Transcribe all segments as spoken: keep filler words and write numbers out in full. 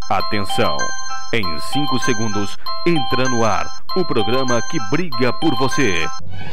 Atenção! Em cinco segundos, entra no ar o programa que briga por você.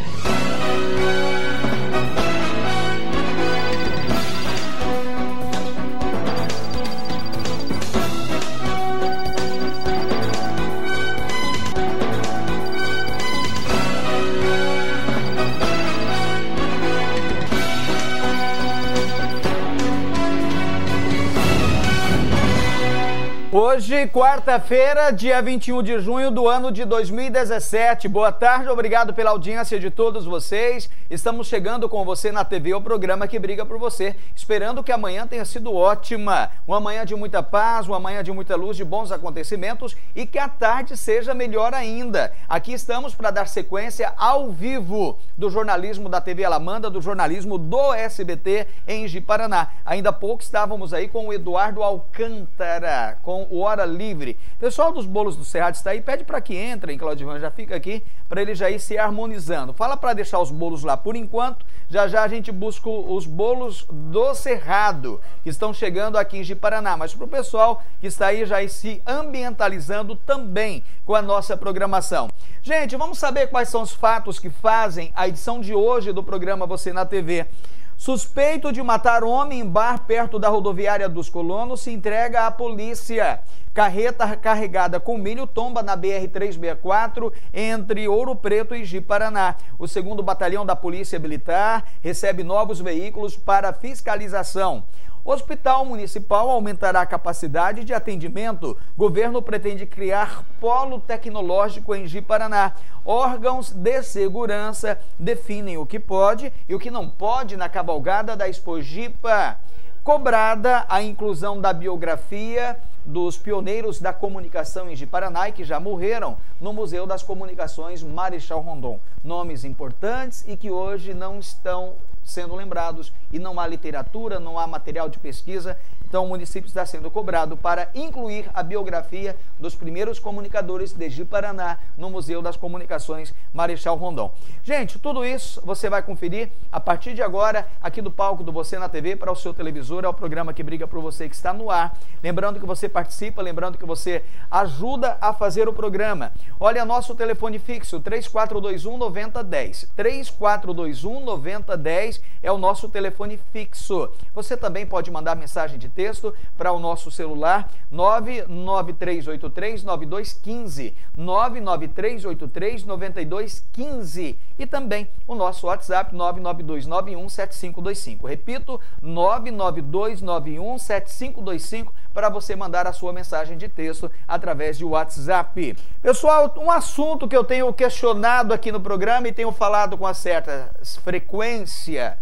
Hoje, quarta-feira, dia vinte e um de junho do ano de dois mil e dezessete. Boa tarde, obrigado pela audiência de todos vocês. Estamos chegando com você na T V, o programa que briga por você, esperando que amanhã tenha sido ótima. Uma manhã de muita paz, uma manhã de muita luz, de bons acontecimentos e que a tarde seja melhor ainda. Aqui estamos para dar sequência ao vivo do jornalismo da T V Alamanda, do jornalismo do S B T em Ji-Paraná. Ainda há pouco estávamos aí com o Eduardo Alcântara, com o Hora Livre. Pessoal dos Bolos do Cerrado está aí, pede para que entrem, Claudivan, já fica aqui para ele já ir se harmonizando. Fala para deixar os bolos lá por enquanto, já já a gente busca os bolos do Cerrado, que estão chegando aqui em Ji-Paraná, mas para o pessoal que está aí já ir se ambientalizando também com a nossa programação. Gente, vamos saber quais são os fatos que fazem a edição de hoje do programa Você na T V. Suspeito de matar homem em bar perto da rodoviária dos Colonos se entrega à polícia. Carreta carregada com milho tomba na B R trezentos e sessenta e quatro entre Ouro Preto e Ji-Paraná. O segundo Batalhão da Polícia Militar recebe novos veículos para fiscalização. Hospital Municipal aumentará a capacidade de atendimento. Governo pretende criar polo tecnológico em Ji-Paraná. Órgãos de segurança definem o que pode e o que não pode na cavalgada da Expojipa. Cobrada a inclusão da biografia dos pioneiros da comunicação em Ji-Paraná e que já morreram no Museu das Comunicações Marechal Rondon. Nomes importantes e que hoje não estão sendo lembrados e não há literatura, não há material de pesquisa. Então o município está sendo cobrado para incluir a biografia dos primeiros comunicadores de Ji-Paraná no Museu das Comunicações Marechal Rondon. Gente, tudo isso você vai conferir a partir de agora aqui do palco do Você na T V para o seu televisor. É o programa que briga por você, que está no ar. Lembrando que você participa, lembrando que você ajuda a fazer o programa. Olha, nosso telefone fixo, três quatro dois um, nove zero um zero. três quatro dois um, nove zero um zero é o nosso telefone fixo. Você também pode mandar mensagem de texto para o nosso celular nove nove três oito três, nove dois um cinco, nove nove três oito três, nove dois um cinco e também o nosso WhatsApp nove nove dois nove um, sete cinco dois cinco. Repito, nove nove dois nove um, sete cinco dois cinco para você mandar a sua mensagem de texto através de WhatsApp. Pessoal, um assunto que eu tenho questionado aqui no programa e tenho falado com uma certa frequência,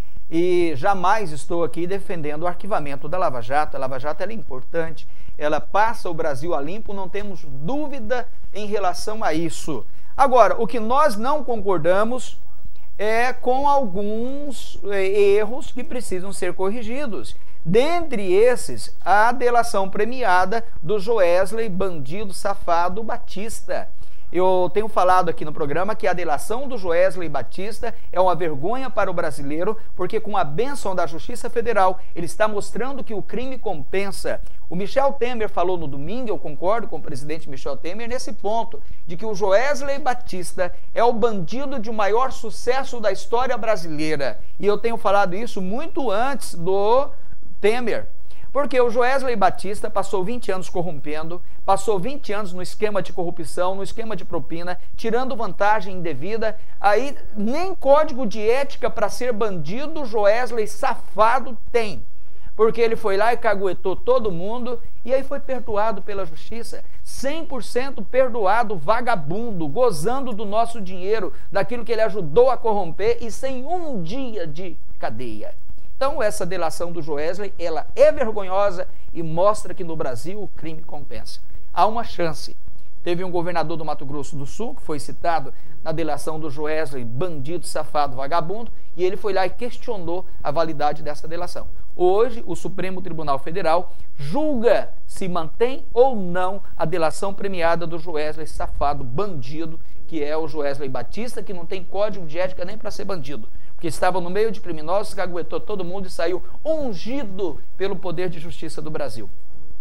e jamais estou aqui defendendo o arquivamento da Lava Jato. A Lava Jato ela é importante, ela passa o Brasil a limpo, não temos dúvida em relação a isso. Agora, o que nós não concordamos é com alguns erros que precisam ser corrigidos. Dentre esses, a delação premiada do Joesley Bandido Safado Batista. Eu tenho falado aqui no programa que a delação do Joesley Batista é uma vergonha para o brasileiro, porque com a bênção da Justiça Federal, ele está mostrando que o crime compensa. O Michel Temer falou no domingo, eu concordo com o presidente Michel Temer nesse ponto, de que o Joesley Batista é o bandido de maior sucesso da história brasileira. E eu tenho falado isso muito antes do Temer. Porque o Joesley Batista passou vinte anos corrompendo, passou vinte anos no esquema de corrupção, no esquema de propina, tirando vantagem indevida. Aí nem código de ética para ser bandido Joesley Safado tem. Porque ele foi lá e caguetou todo mundo e aí foi perdoado pela justiça. cem por cento perdoado, vagabundo, gozando do nosso dinheiro, daquilo que ele ajudou a corromper e sem um dia de cadeia. Então, essa delação do Joesley, ela é vergonhosa e mostra que no Brasil o crime compensa. Há uma chance. Teve um governador do Mato Grosso do Sul, que foi citado na delação do Joesley, bandido, safado, vagabundo, e ele foi lá e questionou a validade dessa delação. Hoje, o Supremo Tribunal Federal julga se mantém ou não a delação premiada do Joesley safado, bandido, que é o Joesley Batista, que não tem código de ética nem para ser bandido, porque estava no meio de criminosos, caguetou todo mundo e saiu ungido pelo poder de justiça do Brasil.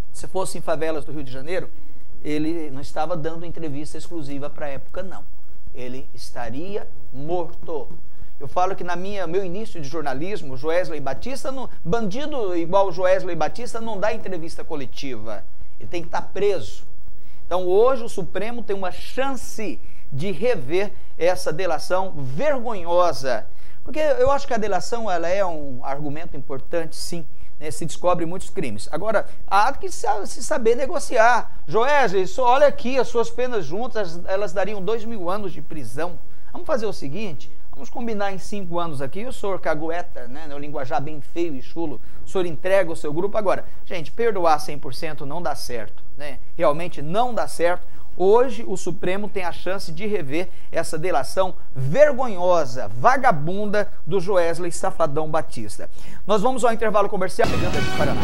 Se fosse em favelas do Rio de Janeiro, ele não estava dando entrevista exclusiva para a época, não. Ele estaria morto. Eu falo que na minha meu início de jornalismo, Joesley Batista, não, bandido igual o Joesley Batista não dá entrevista coletiva. Ele tem que estar preso. Então hoje o Supremo tem uma chance de rever essa delação vergonhosa. Porque eu acho que a delação ela é um argumento importante, sim. Né, se descobre muitos crimes. Agora, há que se saber negociar. Joesley, olha aqui, as suas penas juntas, elas dariam dois mil anos de prisão. Vamos fazer o seguinte, vamos combinar em cinco anos aqui, o senhor cagueta, né, no linguajar bem feio e chulo, o senhor entrega o seu grupo. Agora, gente, perdoar cem por cento não dá certo, né? Realmente não dá certo. Hoje o Supremo tem a chance de rever essa delação vergonhosa, vagabunda do Joesley Safadão Batista. Nós vamos ao intervalo comercial de Paraná.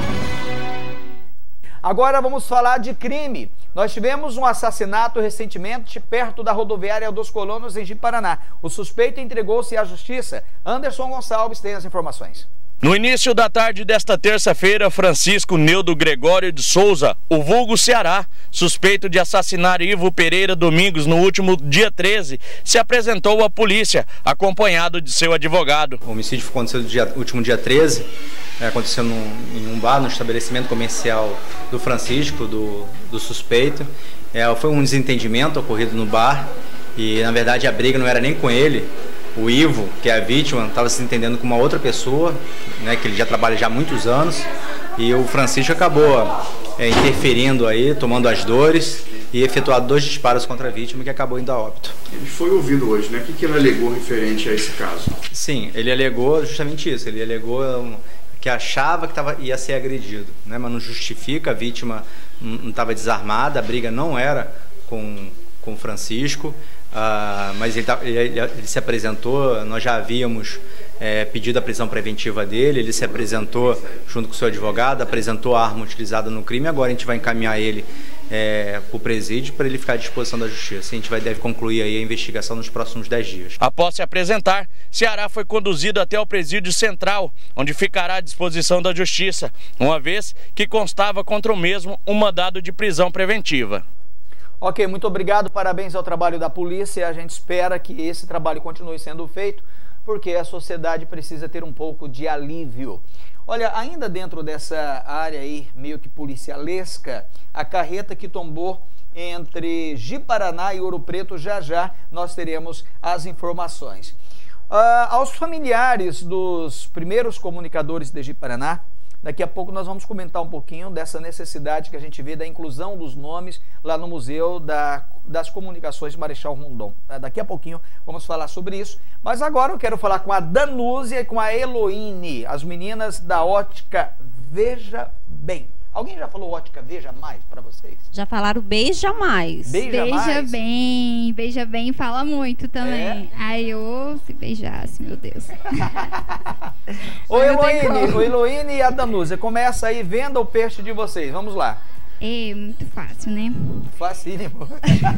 Agora vamos falar de crime. Nós tivemos um assassinato recentemente perto da rodoviária dos Colonos em Ji-Paraná. O suspeito entregou-se à justiça. Anderson Gonçalves tem as informações. No início da tarde desta terça-feira, Francisco Neudo Gregório de Souza, o vulgo Ceará, suspeito de assassinar Ivo Pereira Domingos no último dia treze, se apresentou à polícia, acompanhado de seu advogado. O homicídio aconteceu no dia, último dia treze, é, aconteceu num, em um bar, no estabelecimento comercial do Francisco, do, do suspeito. É, foi um desentendimento ocorrido no bar e, na verdade, a briga não era nem com ele. O Ivo, que é a vítima, estava se entendendo com uma outra pessoa, né, que ele já trabalha já há muitos anos, e o Francisco acabou é, interferindo aí, tomando as dores e efetuado dois disparos contra a vítima, que acabou indo a óbito. Ele foi ouvido hoje, né? O que, que ele alegou referente a esse caso? Sim, ele alegou justamente isso, ele alegou que achava que tava, ia ser agredido, né, mas não justifica, a vítima não estava desarmada, a briga não era com, com o Francisco. Uh, mas ele, ele, ele se apresentou, nós já havíamos é, pedido a prisão preventiva dele, ele se apresentou junto com o seu advogado, apresentou a arma utilizada no crime, agora a gente vai encaminhar ele é, para o presídio para ele ficar à disposição da justiça. A gente vai, deve concluir aí a investigação nos próximos dez dias. Após se apresentar, Ceará foi conduzido até o presídio central, onde ficará à disposição da justiça, uma vez que constava contra o mesmo um mandado de prisão preventiva. Ok, muito obrigado, parabéns ao trabalho da polícia. A gente espera que esse trabalho continue sendo feito, porque a sociedade precisa ter um pouco de alívio. Olha, ainda dentro dessa área aí, meio que policialesca, a carreta que tombou entre Ji-Paraná e Ouro Preto, já já nós teremos as informações. Uh, aos familiares dos primeiros comunicadores de Ji-Paraná, daqui a pouco nós vamos comentar um pouquinho dessa necessidade que a gente vê da inclusão dos nomes lá no Museu da, das Comunicações Marechal Rondon. Tá? Daqui a pouquinho vamos falar sobre isso. Mas agora eu quero falar com a Danúzia e com a Eloine, as meninas da Ótica Veja Bem. Alguém já falou Ótica Veja Mais para vocês? Já falaram Beija Mais. Beija, beija mais? Bem, Beija Bem fala muito também. É? Ai, eu se beijasse, meu Deus. Ô Eloine, o Eloine e a Danúzia, começa aí, venda o peixe de vocês, vamos lá. É muito fácil, né? Facílimo.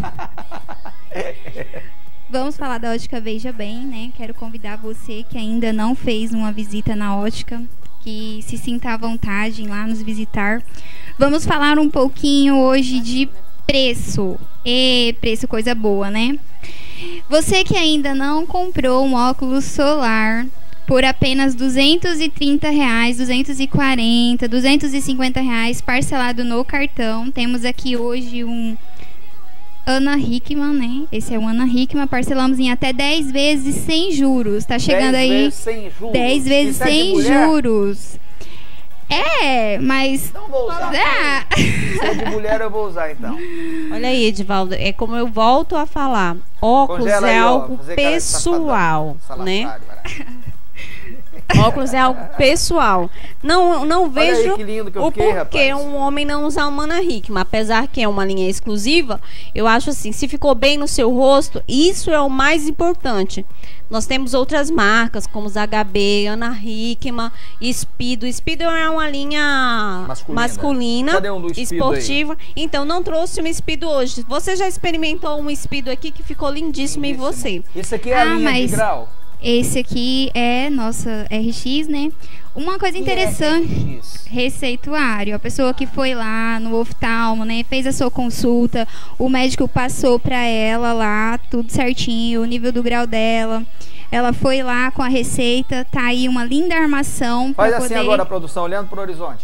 Vamos falar da Ótica Veja Bem, né? Quero convidar você que ainda não fez uma visita na ótica, que se sinta à vontade em lá nos visitar. Vamos falar um pouquinho hoje de preço. E preço, coisa boa, né? Você que ainda não comprou um óculos solar por apenas duzentos e trinta reais, duzentos e quarenta, duzentos e cinquenta reais parcelado no cartão. Temos aqui hoje um Ana Hickman, né? Esse é o Ana Hickman. Parcelamos em até dez vezes sem juros. Tá chegando dez aí. vezes sem juros. dez vezes sem juros. É, mas... Então vou usar. Ah. Se é de mulher, eu vou usar, então. Olha aí, Edivaldo, é como eu volto a falar. Óculos Congela é aí, ó, algo fazer cara de pessoal, safadão, né? salatário, Óculos é algo pessoal. Não, não vejo aí que lindo que eu o fiquei, porquê rapaz. um homem não usar uma Ana Hickman. Apesar que é uma linha exclusiva, eu acho assim, se ficou bem no seu rosto, isso é o mais importante. Nós temos outras marcas, como os H B, Ana Hickman, Speedo. Speedo é uma linha masculina, masculina Cadê um do Speedo esportiva. Aí? Então, não trouxe um Speedo hoje. Você já experimentou um Speedo aqui que ficou lindíssimo, lindíssimo. em você. Isso aqui é a Ah, linha mas- de grau? Esse aqui é nossa R X, né? Uma coisa interessante, receituário. A pessoa que foi lá no oftalmo, né, fez a sua consulta, o médico passou para ela lá tudo certinho, o nível do grau dela. Ela foi lá com a receita, tá aí uma linda armação. Faz assim poder... agora a produção, olhando pro horizonte.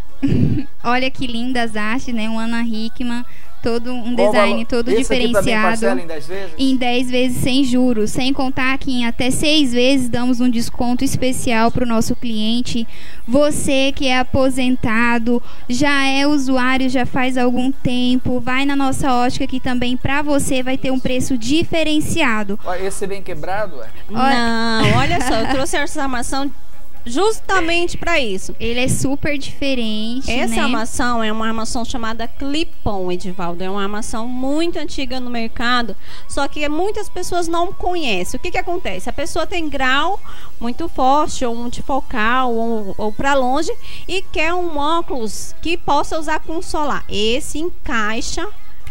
Olha que lindas artes, né? Um Ana Hickman, todo um Qual design valor? todo Esse diferenciado. aqui também parcela em dez vezes? Em dez vezes sem juros, sem contar que em até seis vezes damos um desconto especial para o nosso cliente. Você que é aposentado, já é usuário já faz algum tempo, vai na nossa ótica que também para você vai ter um preço diferenciado. Esse bem quebrado, é? Não, olha só, eu trouxe essa armação justamente para isso. Ele é super diferente, Essa né? armação é uma armação chamada Clip-On, Edivaldo. É uma armação muito antiga no mercado, só que muitas pessoas não conhecem. O que que acontece? A pessoa tem grau muito forte, ou multifocal, ou, ou para longe, e quer um óculos que possa usar com solar. Esse encaixa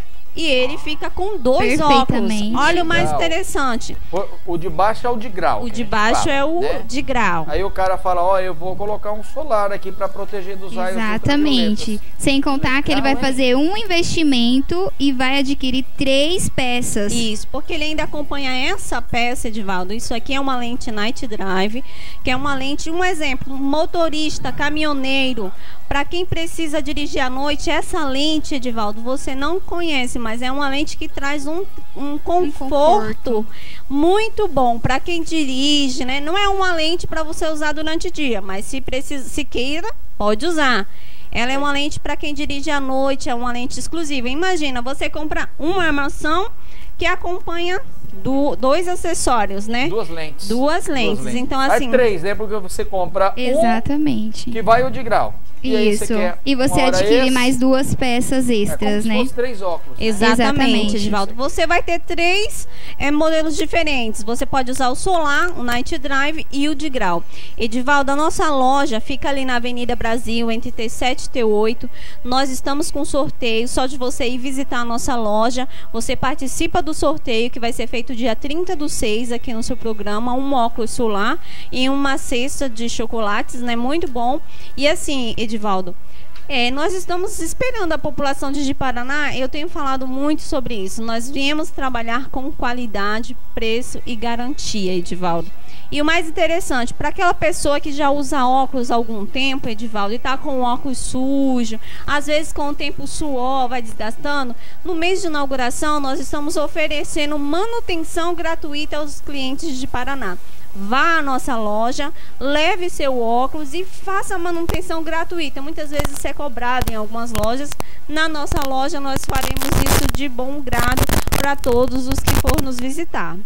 e ele fica com dois óculos. Olha o mais Legal. interessante. O, o de baixo é o de grau. O de baixo fala, é o né? de grau. Aí o cara fala, ó, eu vou colocar um solar aqui para proteger dos raios Exatamente. ultravioletas. Sem contar que ele vai fazer um investimento e vai adquirir três peças. Isso, porque ele ainda acompanha essa peça, Edivaldo. Isso aqui é uma lente Night Drive, que é uma lente, um exemplo, motorista, caminhoneiro, para quem precisa dirigir à noite, essa lente, Edivaldo, você não conhece, mas é uma lente que traz um, um, conforto, um conforto muito bom para quem dirige, né? Não é uma lente para você usar durante o dia, mas se precisa, se queira, pode usar. Ela é uma lente para quem dirige à noite, é uma lente exclusiva. Imagina, você compra uma armação que acompanha do, dois acessórios, né? Duas lentes. Duas lentes. Duas lentes. Então, assim... Aí três, né? Porque você compra Exatamente. um que vai o de grau. E Isso. E você adquire esse, mais duas peças extras, é como né? Se fosse três óculos. Né? Exatamente, Edivaldo. Você vai ter três é, modelos diferentes. Você pode usar o solar, o Night Drive e o de grau. Edivaldo, a nossa loja fica ali na Avenida Brasil, entre T sete e T oito. Nós estamos com sorteio. Só de você ir visitar a nossa loja, você participa do sorteio que vai ser feito dia trinta do seis aqui no seu programa. Um óculos solar e uma cesta de chocolates, né? Muito bom. E assim, Edivaldo, é, nós estamos esperando a população de Ji-Paraná. Eu tenho falado muito sobre isso. Nós viemos trabalhar com qualidade, preço e garantia, Edivaldo. E o mais interessante, para aquela pessoa que já usa óculos há algum tempo, Edivaldo, e está com o óculos sujo, às vezes com o tempo o suor vai desgastando, no mês de inauguração nós estamos oferecendo manutenção gratuita aos clientes de Paraná. Vá à nossa loja, leve seu óculos e faça a manutenção gratuita. Muitas vezes isso é cobrado em algumas lojas. Na nossa loja nós faremos isso de bom grado para todos os que for nos visitar.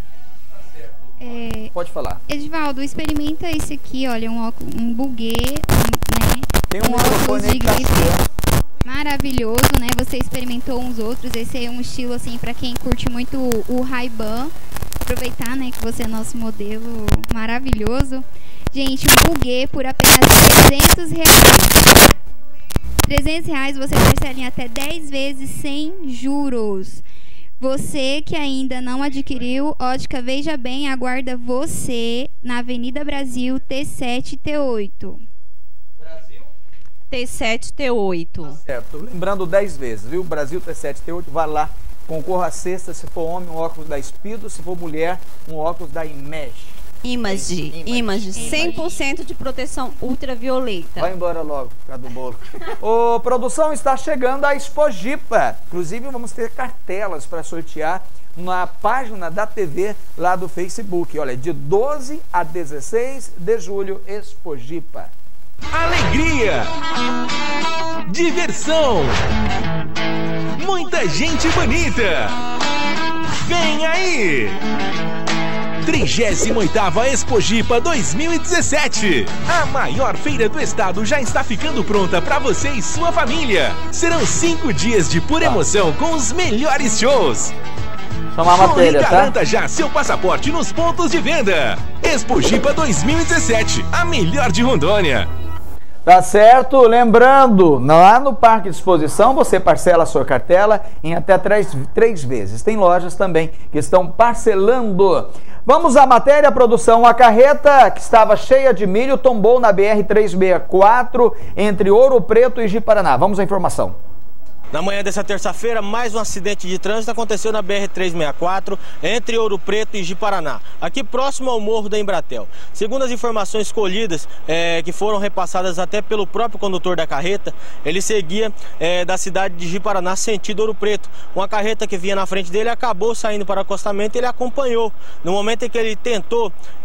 É, Pode falar. Edivaldo, experimenta esse aqui, olha, um, óculos, um buguê, né? Tem um, um óculos de tá grife maravilhoso, né? Você experimentou uns outros, esse é um estilo assim para quem curte muito o Ray-Ban. Aproveitar, né, que você é nosso modelo maravilhoso. Gente, um buguê por apenas trezentos reais. trezentos reais você parcela em até dez vezes sem juros. Você que ainda não adquiriu, Ótica Veja Bem aguarda você na Avenida Brasil, T sete e T oito. Brasil? T sete e T oito. Certo. Lembrando dez vezes, viu? Brasil, T sete e T oito, vai lá. Concorra a cesta, se for homem, um óculos da Speedo, se for mulher, um óculos da Image. Image, Image, cem por cento de proteção ultravioleta. Vai embora logo, por causa do bolo. Ô, produção, está chegando a Expojipa. Inclusive, vamos ter cartelas para sortear na página da T V lá do Facebook. Olha, de doze a dezesseis de julho, Expojipa. Alegria, diversão, muita gente bonita. Vem aí! trigésima oitava Expojipa dois mil e dezessete. A maior feira do estado já está ficando pronta para você e sua família. Serão cinco dias de pura emoção com os melhores shows. Chama a matéria, e tá? garanta já seu passaporte nos pontos de venda. Expojipa dois mil e dezessete, a melhor de Rondônia. Tá certo? Lembrando, lá no Parque de Exposição você parcela a sua cartela em até três, três vezes. Tem lojas também que estão parcelando. Vamos à matéria, produção. A carreta que estava cheia de milho tombou na B R trezentos e sessenta e quatro entre Ouro Preto e Ji-Paraná. Vamos à informação. Na manhã dessa terça-feira, mais um acidente de trânsito aconteceu na B R trezentos e sessenta e quatro, entre Ouro Preto e Ji-Paraná, aqui próximo ao Morro da Embratel. Segundo as informações colhidas, é, que foram repassadas até pelo próprio condutor da carreta, ele seguia é, da cidade de Ji-Paraná, sentido Ouro Preto. Uma carreta que vinha na frente dele acabou saindo para o acostamento e ele acompanhou. No momento em que ele tentou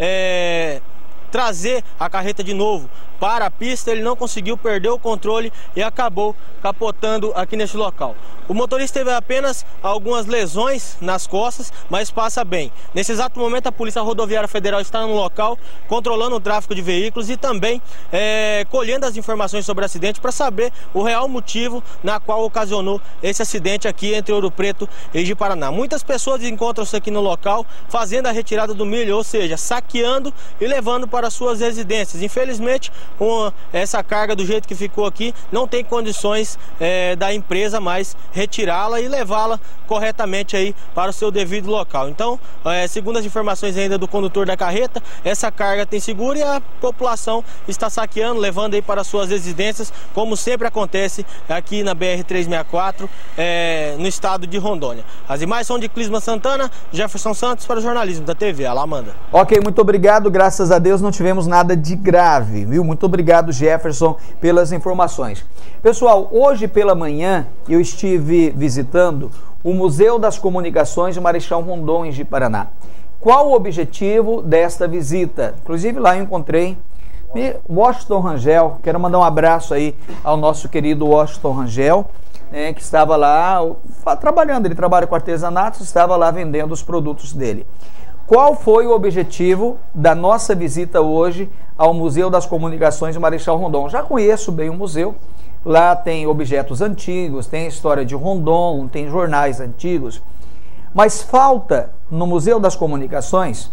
é, trazer a carreta de novo para a pista, ele não conseguiu, perdeu o controle e acabou capotando aqui neste local. O motorista teve apenas algumas lesões nas costas, mas passa bem. Nesse exato momento, a Polícia Rodoviária Federal está no local, controlando o tráfego de veículos e também é, colhendo as informações sobre o acidente para saber o real motivo na qual ocasionou esse acidente aqui entre Ouro Preto e Ji-Paraná. Muitas pessoas encontram-se aqui no local fazendo a retirada do milho, ou seja, saqueando e levando para suas residências. Infelizmente, com essa carga do jeito que ficou aqui, não tem condições é, da empresa mais retirá-la e levá-la corretamente aí para o seu devido local. Então, é, segundo as informações ainda do condutor da carreta, essa carga tem seguro e a população está saqueando, levando aí para suas residências, como sempre acontece aqui na B R trezentos e sessenta e quatro, é, no estado de Rondônia. As imagens são de Clisma Santana, Jefferson Santos para o jornalismo da T V. Alá, Amanda. Ok, muito obrigado. Graças a Deus não tivemos nada de grave, viu? Muito obrigado, Jefferson, pelas informações. Pessoal, hoje pela manhã eu estive visitando o Museu das Comunicações de Marechal Rondon, em Ji-Paraná. Qual o objetivo desta visita? Inclusive lá eu encontrei Washington Rangel. Quero mandar um abraço aí ao nosso querido Washington Rangel, né, que estava lá trabalhando. Ele trabalha com artesanato, estava lá vendendo os produtos dele. Qual foi o objetivo da nossa visita hoje ao Museu das Comunicações de Marechal Rondon? Já conheço bem o museu. Lá tem objetos antigos, tem a história de Rondon, tem jornais antigos. Mas falta no Museu das Comunicações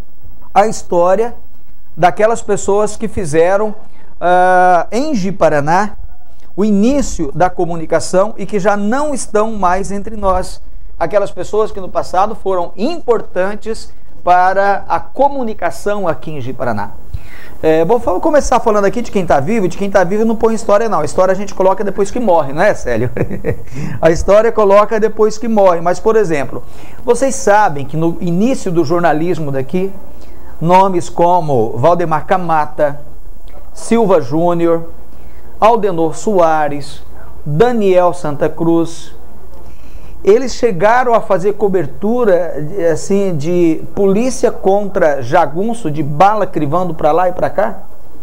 a história daquelas pessoas que fizeram uh, em Ji-Paraná o início da comunicação e que já não estão mais entre nós. Aquelas pessoas que no passado foram importantes para a comunicação aqui em Ji-Paraná. É, vou começar falando aqui de quem está vivo. De quem está vivo não põe história não. A história a gente coloca depois que morre, não é, Célio? A história coloca depois que morre. Mas, por exemplo, vocês sabem que no início do jornalismo daqui, nomes como Valdemar Camata, Silva Júnior, Aldenor Soares, Daniel Santa Cruz, eles chegaram a fazer cobertura assim, de polícia contra jagunço, de bala crivando para lá e para cá.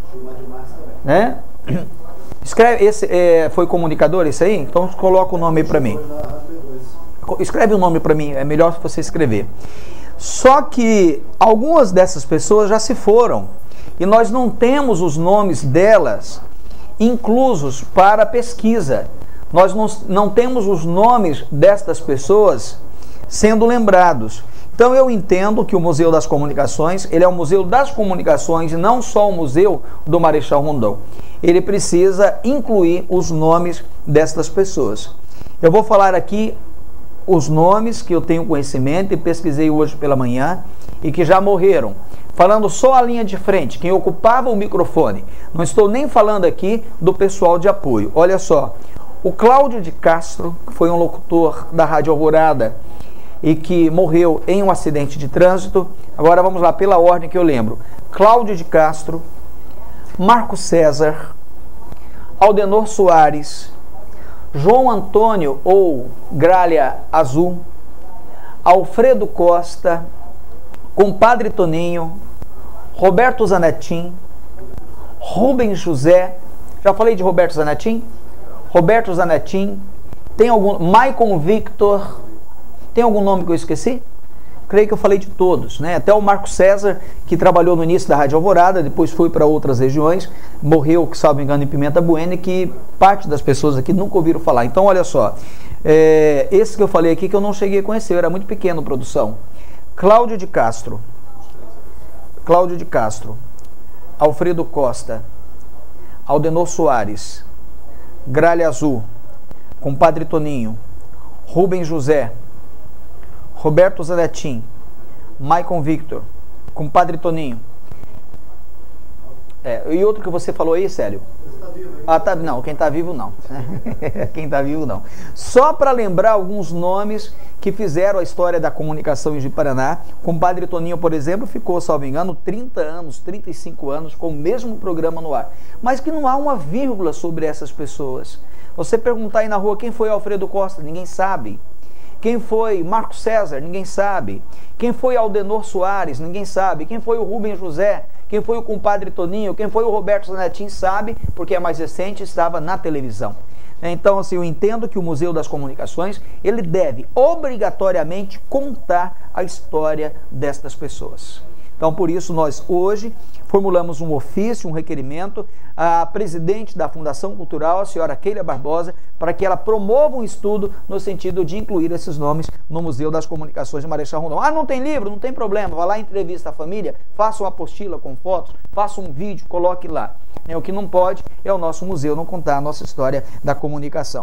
Né? Escreve, esse é, foi comunicador esse aí? Então coloca o nome aí para mim. Escreve o nome para mim, é melhor você escrever. Só que algumas dessas pessoas já se foram e nós não temos os nomes delas inclusos para pesquisa. Nós não, não temos os nomes destas pessoas sendo lembrados. Então eu entendo que o Museu das Comunicações, ele é o Museu das Comunicações e não só o Museu do Marechal Rondon. Ele precisa incluir os nomes destas pessoas. Eu vou falar aqui os nomes que eu tenho conhecimento e pesquisei hoje pela manhã e que já morreram. Falando só a linha de frente, quem ocupava o microfone. Não estou nem falando aqui do pessoal de apoio. Olha só. O Cláudio de Castro, que foi um locutor da Rádio Alvorada e que morreu em um acidente de trânsito. Agora vamos lá, pela ordem que eu lembro. Cláudio de Castro, Marco César, Aldenor Soares, João Antônio ou Gralha Azul, Alfredo Costa, Compadre Toninho, Roberto Zanetin, Rubens José. Já falei de Roberto Zanetin? Roberto Zanetin, tem algum... Maicon Victor, tem algum nome que eu esqueci? Creio que eu falei de todos, né? Até o Marco César, que trabalhou no início da Rádio Alvorada, depois foi para outras regiões, morreu, que salvo engano, em Pimenta Bueno, que parte das pessoas aqui nunca ouviram falar. Então, olha só, é... esse que eu falei aqui que eu não cheguei a conhecer, eu era muito pequeno, produção. Cláudio de Castro, Cláudio de Castro, Alfredo Costa, Aldenor Soares, Gralha Azul, Compadre Toninho, Rubens José, Roberto Zanetin, Maicon Victor, compadre Toninho. É, e outro que você falou aí, Célio? Ah, tá, não, quem tá vivo não. Quem tá vivo não. Só para lembrar alguns nomes que fizeram a história da comunicação em Ji-Paraná. Compadre Toninho, por exemplo, ficou, salvo engano, trinta anos, trinta e cinco anos com o mesmo programa no ar. Mas que não há uma vírgula sobre essas pessoas. Você perguntar aí na rua quem foi Alfredo Costa, ninguém sabe. Quem foi Marco César, ninguém sabe. Quem foi Aldenor Soares, ninguém sabe. Quem foi o Rubens José, quem foi o compadre Toninho, quem foi o Roberto Zanetin, sabe, porque é mais recente, estava na televisão. Então, assim, eu entendo que o Museu das Comunicações, ele deve obrigatoriamente contar a história destas pessoas. Então, por isso, nós hoje formulamos um ofício, um requerimento à presidente da Fundação Cultural, a senhora Keila Barbosa, para que ela promova um estudo no sentido de incluir esses nomes no Museu das Comunicações de Marechal Rondon. Ah, não tem livro? Não tem problema. Vá lá, entrevista a família, faça uma apostila com fotos, faça um vídeo, coloque lá. O que não pode é o nosso museu não contar a nossa história da comunicação.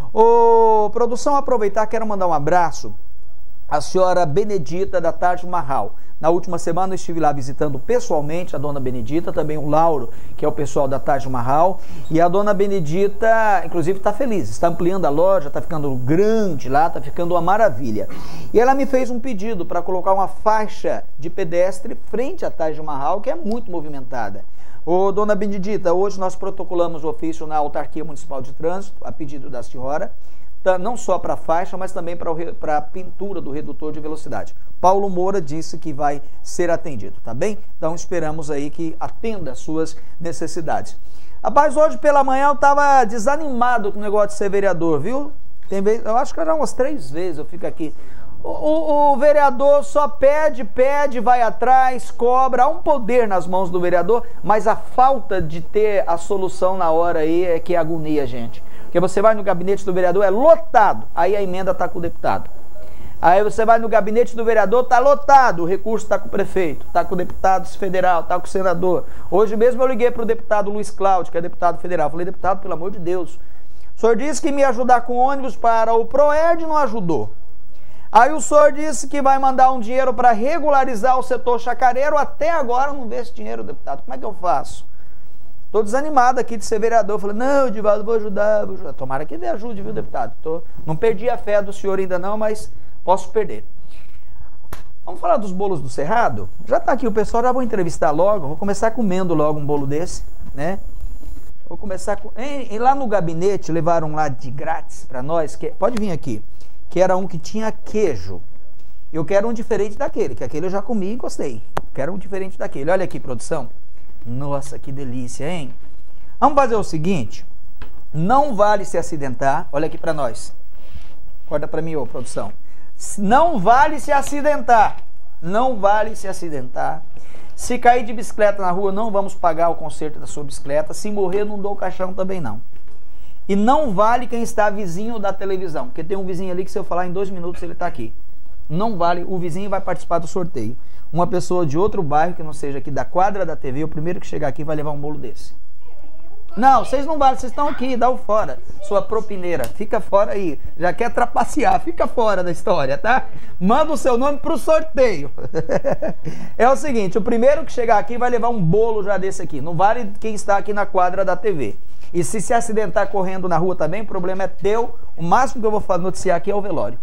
Ô, produção, aproveitar, quero mandar um abraço à senhora Benedita da Taj Mahal. Na última semana eu estive lá visitando pessoalmente a dona Benedita, também o Lauro, que é o pessoal da Taj Mahal. E a dona Benedita, inclusive, está feliz, está ampliando a loja, está ficando grande lá, está ficando uma maravilha. E ela me fez um pedido para colocar uma faixa de pedestre frente à Taj Mahal, que é muito movimentada. Ô, dona Benedita, hoje nós protocolamos o ofício na Autarquia Municipal de Trânsito, a pedido da senhora, não só para a faixa, mas também para a pintura do redutor de velocidade. Paulo Moura disse que vai ser atendido, tá bem? Então esperamos aí que atenda às suas necessidades. Rapaz, hoje pela manhã eu estava desanimado com o negócio de ser vereador, viu? Tem vez, eu acho que já umas três vezes eu fico aqui. O, o, o vereador só pede, pede, vai atrás, cobra, há um poder nas mãos do vereador, mas a falta de ter a solução na hora aí é que agonia a gente. Porque você vai no gabinete do vereador, é lotado, aí a emenda está com o deputado. Aí você vai no gabinete do vereador, está lotado, o recurso está com o prefeito, está com o deputado federal, está com o senador. Hoje mesmo eu liguei para o deputado Luiz Cláudio, que é deputado federal. Falei, deputado, pelo amor de Deus, o senhor disse que me ajudar com ônibus para o Proerd, não ajudou. Aí o senhor disse que vai mandar um dinheiro para regularizar o setor chacareiro, até agora não vê esse dinheiro, deputado. Como é que eu faço? Estou desanimado aqui de ser vereador. Falei, não, Divaldo, vou ajudar, vou ajudar. Tomara que me ajude, viu, deputado? Tô... Não perdi a fé do senhor ainda não, mas posso perder. Vamos falar dos bolos do Cerrado? Já está aqui o pessoal, já vou entrevistar logo. Vou começar comendo logo um bolo desse, né? Vou começar com... E lá no gabinete levaram lá de grátis para nós, que... pode vir aqui, que era um que tinha queijo. Eu quero um diferente daquele, que aquele eu já comi e gostei. Quero um diferente daquele. Olha aqui, produção. Nossa, que delícia, hein? Vamos fazer o seguinte, não vale se acidentar, olha aqui para nós. Acorda para mim, ô produção. Não vale se acidentar, não vale se acidentar. Se cair de bicicleta na rua, não vamos pagar o conserto da sua bicicleta. Se morrer, não dou o caixão também não. E não vale quem está vizinho da televisão, porque tem um vizinho ali que se eu falar em dois minutos ele está aqui. Não vale, o vizinho vai participar do sorteio. Uma pessoa de outro bairro, que não seja aqui da quadra da T V, o primeiro que chegar aqui vai levar um bolo desse. Não, vocês não valem, vocês estão aqui, dá o fora. Sua propineira, fica fora aí. Já quer trapacear, fica fora da história, tá? Manda o seu nome pro sorteio. É o seguinte, o primeiro que chegar aqui vai levar um bolo já desse aqui. Não vale quem está aqui na quadra da T V. E se se acidentar correndo na rua também, o problema é teu. O máximo que eu vou noticiar aqui é o velório.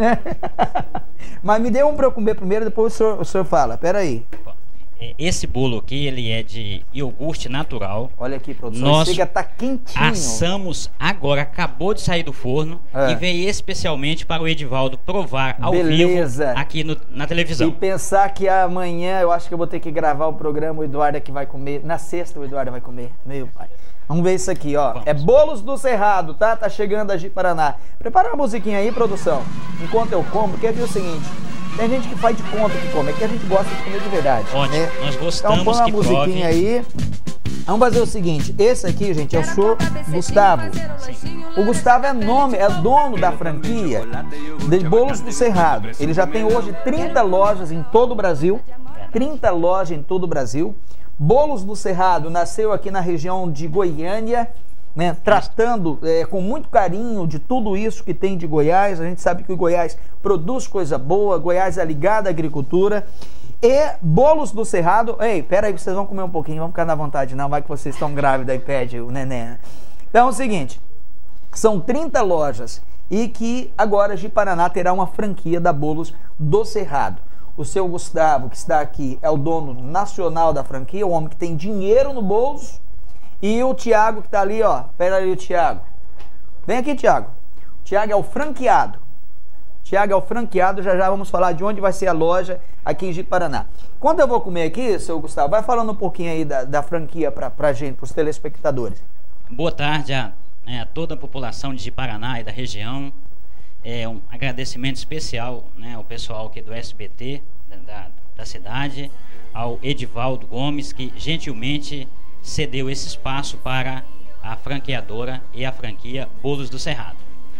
Mas me dê um para eu comer primeiro, depois o senhor, o senhor fala. Pera aí. Esse bolo aqui, ele é de iogurte natural. Olha aqui, produção, nós chega, tá quentinho. Assamos agora, acabou de sair do forno, é. E veio especialmente para o Edivaldo provar ao Beleza. vivo aqui no, na televisão. E pensar que amanhã eu acho que eu vou ter que gravar o programa, o Eduardo é que vai comer. Na sexta o Eduardo vai comer, meu pai. Vamos ver isso aqui, ó. Vamos. É Bolos do Cerrado, tá? Tá chegando a Ji-Paraná. Prepara uma musiquinha aí, produção. Enquanto eu como, porque é o seguinte, tem gente que faz de conta que come, é que a gente gosta de comer de verdade. Ótimo, né? Nós gostamos. Então põe uma que musiquinha prove. aí. Vamos fazer o seguinte, esse aqui, gente, é o senhor Gustavo. Sim. O Gustavo é nome, é dono da franquia de Bolos do Cerrado. Ele já tem hoje trinta lojas em todo o Brasil. trinta lojas em todo o Brasil. Bolos do Cerrado nasceu aqui na região de Goiânia né, tratando é, com muito carinho de tudo isso que tem de Goiás. A gente sabe que o Goiás produz coisa boa, Goiás é ligado à agricultura. E Bolos do Cerrado. Ei, pera aí, vocês vão comer um pouquinho, vamos ficar na vontade, não, vai que vocês estão grávidos, aí pede o neném. Então é o seguinte, são trinta lojas e que agora Ji-Paraná terá uma franquia da Bolos do Cerrado. O seu Gustavo, que está aqui, é o dono nacional da franquia, o homem que tem dinheiro no bolso. E o Tiago que está ali, ó, pera ali o Tiago. Vem aqui, Tiago. O Tiago é o franqueado. Tiago é o franqueado, já já vamos falar de onde vai ser a loja aqui em Ji-Paraná. Quando eu vou comer aqui, seu Gustavo, vai falando um pouquinho aí da, da franquia pra, pra gente, pros telespectadores. Boa tarde a, a toda a população de Ji-Paraná e da região. É um agradecimento especial, né, ao pessoal aqui do S B T, da, da cidade, ao Edivaldo Gomes, que gentilmente cedeu esse espaço para a franqueadora e a franquia Bolos do Cerrado.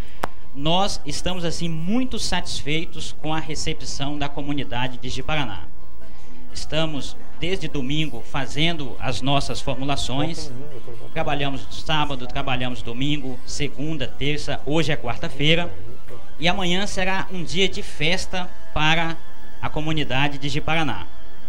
Nós estamos assim muito satisfeitos com a recepção da comunidade de Ji-Paraná. Estamos desde domingo fazendo as nossas formulações. Trabalhamos sábado, trabalhamos domingo, segunda, terça, hoje é quarta-feira. E amanhã será um dia de festa para a comunidade de Ji-Paraná.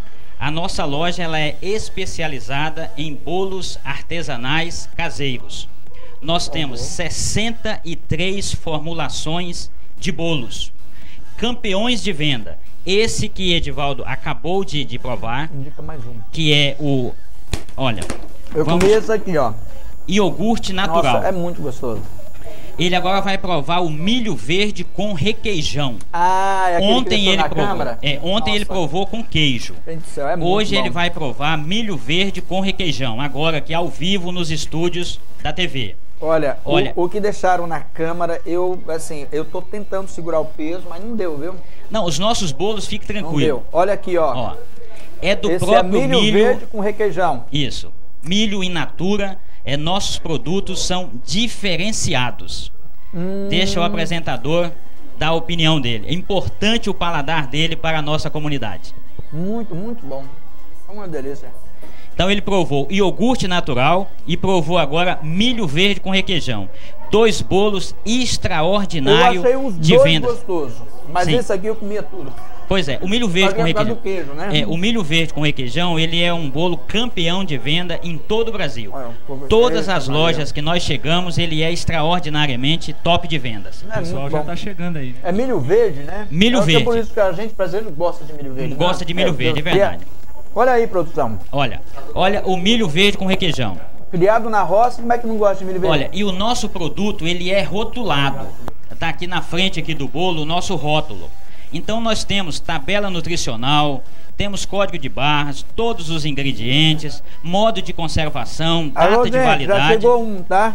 A nossa loja ela é especializada em bolos artesanais caseiros. Nós temos sessenta e três formulações de bolos, campeões de venda. Esse que Edivaldo acabou de, de provar, indica mais um, que é o, olha, eu comi esse aqui, ó, iogurte natural. Nossa, é muito gostoso. Ele agora vai provar o milho verde com requeijão. Ah, é aquele ontem que ele na provou. câmara? É, ontem Nossa, ele provou com queijo. Gente do céu, é muito Hoje bom. ele vai provar milho verde com requeijão. Agora aqui ao vivo nos estúdios da T V. Olha, Olha o, o que deixaram na câmara, eu, assim, eu tô tentando segurar o peso, mas não deu, viu? Não, os nossos bolos, fique tranquilo. Não deu. Olha aqui, ó. Ó, é do Esse próprio é milho, milho verde com requeijão. Isso. Milho in natura. É, nossos produtos são diferenciados. Hum. Deixa o apresentador dar a opinião dele. É importante o paladar dele para a nossa comunidade. Muito, muito bom. É uma delícia. Então ele provou iogurte natural e provou agora milho verde com requeijão. Dois bolos extraordinários de venda. Eu achei os dois gostosos, mas Sim. esse aqui eu comia tudo. Pois é, o milho verde com requeijão. Queijo, né? É, o milho verde com requeijão, ele é um bolo campeão de venda em todo o Brasil. Olha, Todas as lojas que nós chegamos, ele é extraordinariamente top de vendas. O pessoal já tá chegando aí. É milho verde, né? Milho é verde. Por isso que a gente brasileiro gosta de milho verde. Gosta né? de milho é, verde, é verdade. Olha aí, produção. Olha, olha o milho verde com requeijão. Criado na roça, como é que não gosta de milho verde? Olha, e o nosso produto, ele é rotulado. Tá aqui na frente aqui do bolo o nosso rótulo. Então nós temos tabela nutricional, temos código de barras, todos os ingredientes, modo de conservação, data Alô, de gente, validade. já chegou um, tá?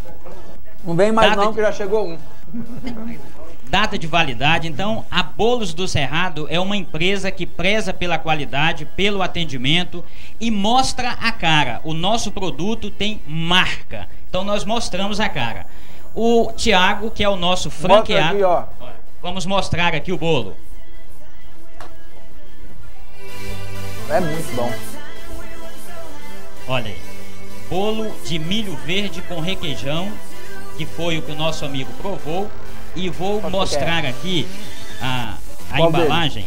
Não vem mais Data não, de... que já chegou um. Data de validade. Então, a Bolos do Cerrado é uma empresa que preza pela qualidade, pelo atendimento e mostra a cara. O nosso produto tem marca. Então, nós mostramos a cara. O Tiago, que é o nosso franqueado... Mostra aqui, ó. Vamos mostrar aqui o bolo. É muito bom. Olha aí. Bolo de milho verde com requeijão, que foi o que o nosso amigo provou. E vou Qual mostrar aqui a, a embalagem.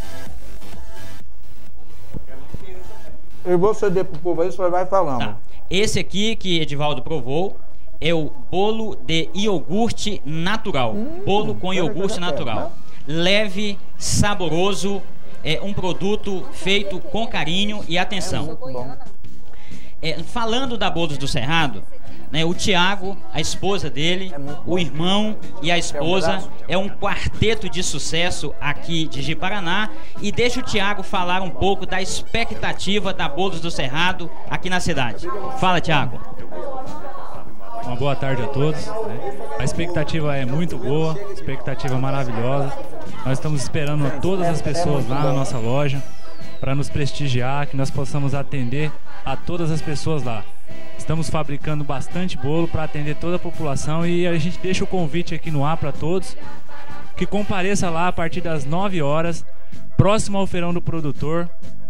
Eu vou ceder pro povo aí, você vai falando. Tá. Esse aqui que Edivaldo provou é o bolo de iogurte natural. Hum, bolo com iogurte natural. Leve, saboroso, é um produto feito com carinho e atenção. É, falando da Bolos do Cerrado, né, o Tiago, a esposa dele, o irmão e a esposa, é um quarteto de sucesso aqui de Ji-Paraná. E deixa o Tiago falar um pouco da expectativa da Bolos do Cerrado aqui na cidade. Fala, Tiago. Uma boa tarde a todos. A expectativa é muito boa, expectativa maravilhosa. Nós estamos esperando todas as pessoas lá na nossa loja para nos prestigiar, que nós possamos atender a todas as pessoas lá. Estamos fabricando bastante bolo para atender toda a população e a gente deixa o convite aqui no ar para todos que compareça lá a partir das nove horas, próximo ao Feirão do Produtor.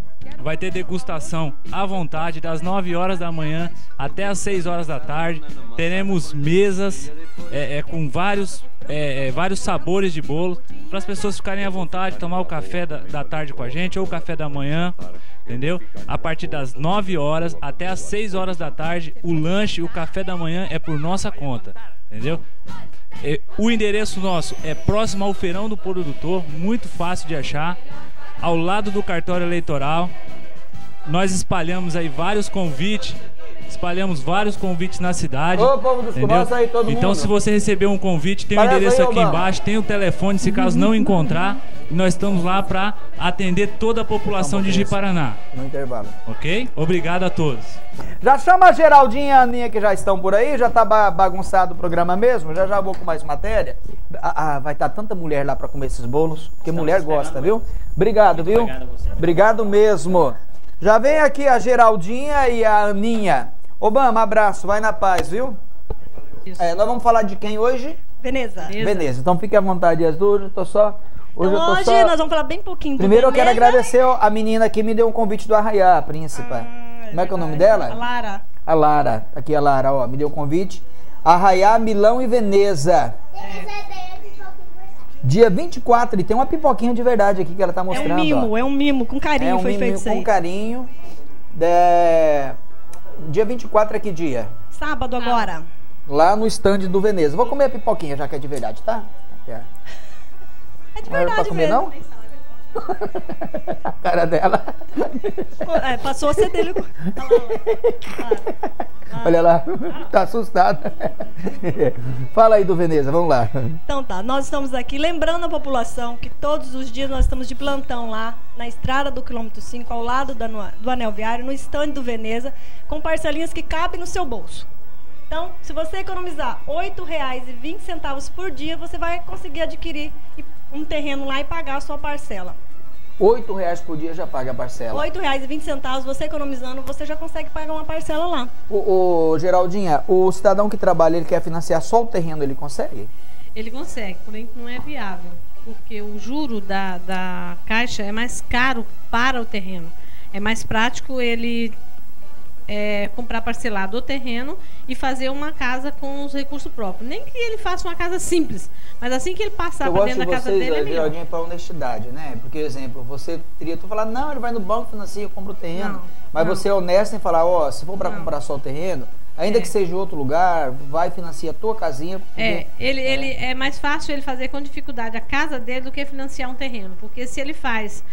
vai ter degustação à vontade, das nove horas da manhã até as seis horas da tarde. Teremos mesas é, é, com vários, é, é, vários sabores de bolo, para as pessoas ficarem à vontade, tomar o café da, da tarde com a gente, ou o café da manhã, entendeu? A partir das nove horas até as seis horas da tarde, o lanche e o café da manhã é por nossa conta, entendeu? O endereço nosso é próximo ao Feirão do Produtor, muito fácil de achar, ao lado do cartório eleitoral. Nós espalhamos aí vários convites, espalhamos vários convites na cidade. Ô, povo dos Cubas, aí todo Então mundo. Se você recebeu um convite, tem o Parece endereço aí, aqui Obama. embaixo, tem o telefone, se caso não encontrar, e nós estamos lá para atender toda a população de Ji-Paraná. No intervalo. Ok? Obrigado a todos. Já chama a Geraldinha e a Aninha que já estão por aí, já tá ba- bagunçado o programa mesmo, já já vou com mais matéria. Ah, ah, vai estar tanta mulher lá para comer esses bolos, porque mulher gosta, viu? Obrigado, viu? Obrigado a você. Obrigado mesmo. Já vem aqui a Geraldinha e a Aninha. Obama, abraço, vai na paz, viu? É, nós vamos falar de quem hoje? Veneza. Beleza, então fique à vontade as duas, eu tô só... Hoje, Então, eu tô hoje só... nós vamos falar bem pouquinho do Primeiro eu quero Veneza. agradecer a menina que me deu um convite do Arraiá, a príncipa. Ah, Como é que é o nome dela? A Lara. A Lara, aqui a Lara, ó, me deu um convite. Arraiá, Milão e Veneza. Dia vinte e quatro, e tem uma pipoquinha de verdade aqui que ela tá É mostrando. um mimo, ó. é um mimo, com carinho É um foi mimo feito isso com aí. carinho. É... Dia vinte e quatro é que dia? Sábado agora. Lá no stand do Veneza. Vou comer a pipoquinha, já que é de verdade, tá? É. É de Não era pra verdade comer, mesmo. não? A cara dela. É, passou a ser dele. Olha lá, tá assustada. Fala aí do Veneza, vamos lá. Então tá, nós estamos aqui lembrando a população que todos os dias nós estamos de plantão lá na estrada do quilômetro cinco, ao lado da, do anel viário, no estande do Veneza, com parcelinhas que cabem no seu bolso. Então, se você economizar oito reais e vinte centavos por dia, você vai conseguir adquirir um terreno lá e pagar a sua parcela. Oito reais por dia já paga a parcela. oito reais e vinte centavos, você economizando, você já consegue pagar uma parcela lá. O, o Geraldinha, o cidadão que trabalha, ele quer financiar só o terreno, ele consegue? Ele consegue, porém não é viável, porque o juro da, da Caixa é mais caro para o terreno. É mais prático ele é, comprar parcelado o terreno e fazer uma casa com os recursos próprios. Nem que ele faça uma casa simples, mas assim que ele passar para dentro da casa vocês, dele é melhor. Geraldinha, para honestidade, né? Porque, exemplo, você teria tu falar, não, ele vai no banco, financia, compra o terreno. Não, mas não. você é honesto em falar, ó, se for para comprar só o terreno, ainda É. que seja em outro lugar, vai financiar a tua casinha. Porque, É, ele, é. ele é mais fácil ele fazer com dificuldade a casa dele do que financiar um terreno, porque se ele faz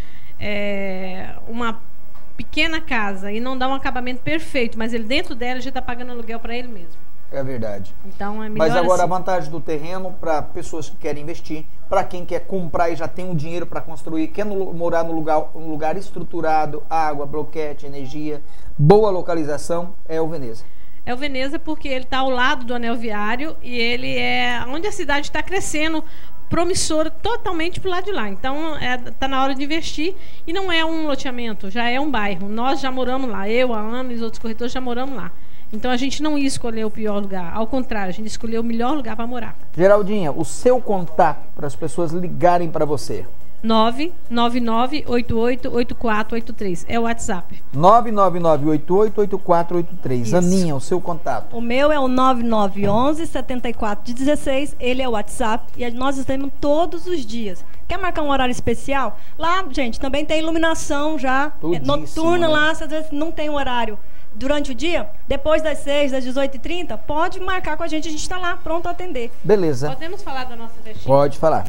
é, uma pequena casa e não dá um acabamento perfeito, mas ele dentro dela já está pagando aluguel para ele mesmo. É verdade. Então é melhor Mas agora assim. a vantagem do terreno para pessoas que querem investir, para quem quer comprar e já tem um dinheiro para construir, quer no, morar no lugar, um lugar estruturado, água, bloquete, energia, boa localização, é o Veneza. É o Veneza porque ele está ao lado do anel viário e ele é onde a cidade está crescendo, promissora totalmente pro lado de lá. Então é, tá na hora de investir e não é um loteamento, já é um bairro. Nós já moramos lá, eu, a Ana e os outros corretores já moramos lá. Então a gente não ia escolher o pior lugar, ao contrário, a gente escolheu o melhor lugar para morar. Geraldinha, o seu contato para as pessoas ligarem para você. nove nove nove oito oito oito quatro oito três é o WhatsApp. nove nove nove oito oito oito quatro oito três. Isso. Aninha, o seu contato. O meu é o nove nove um um sete quatro um seis, ele é o WhatsApp e nós estamos todos os dias. Quer marcar um horário especial? Lá, gente, também tem iluminação já, é Tudíssimo, noturna né? lá, se às vezes não tem um horário durante o dia, depois das seis, das dezoito e trinta, pode marcar com a gente, a gente está lá pronto a atender. Beleza. Podemos falar da nossa festinha? Pode falar.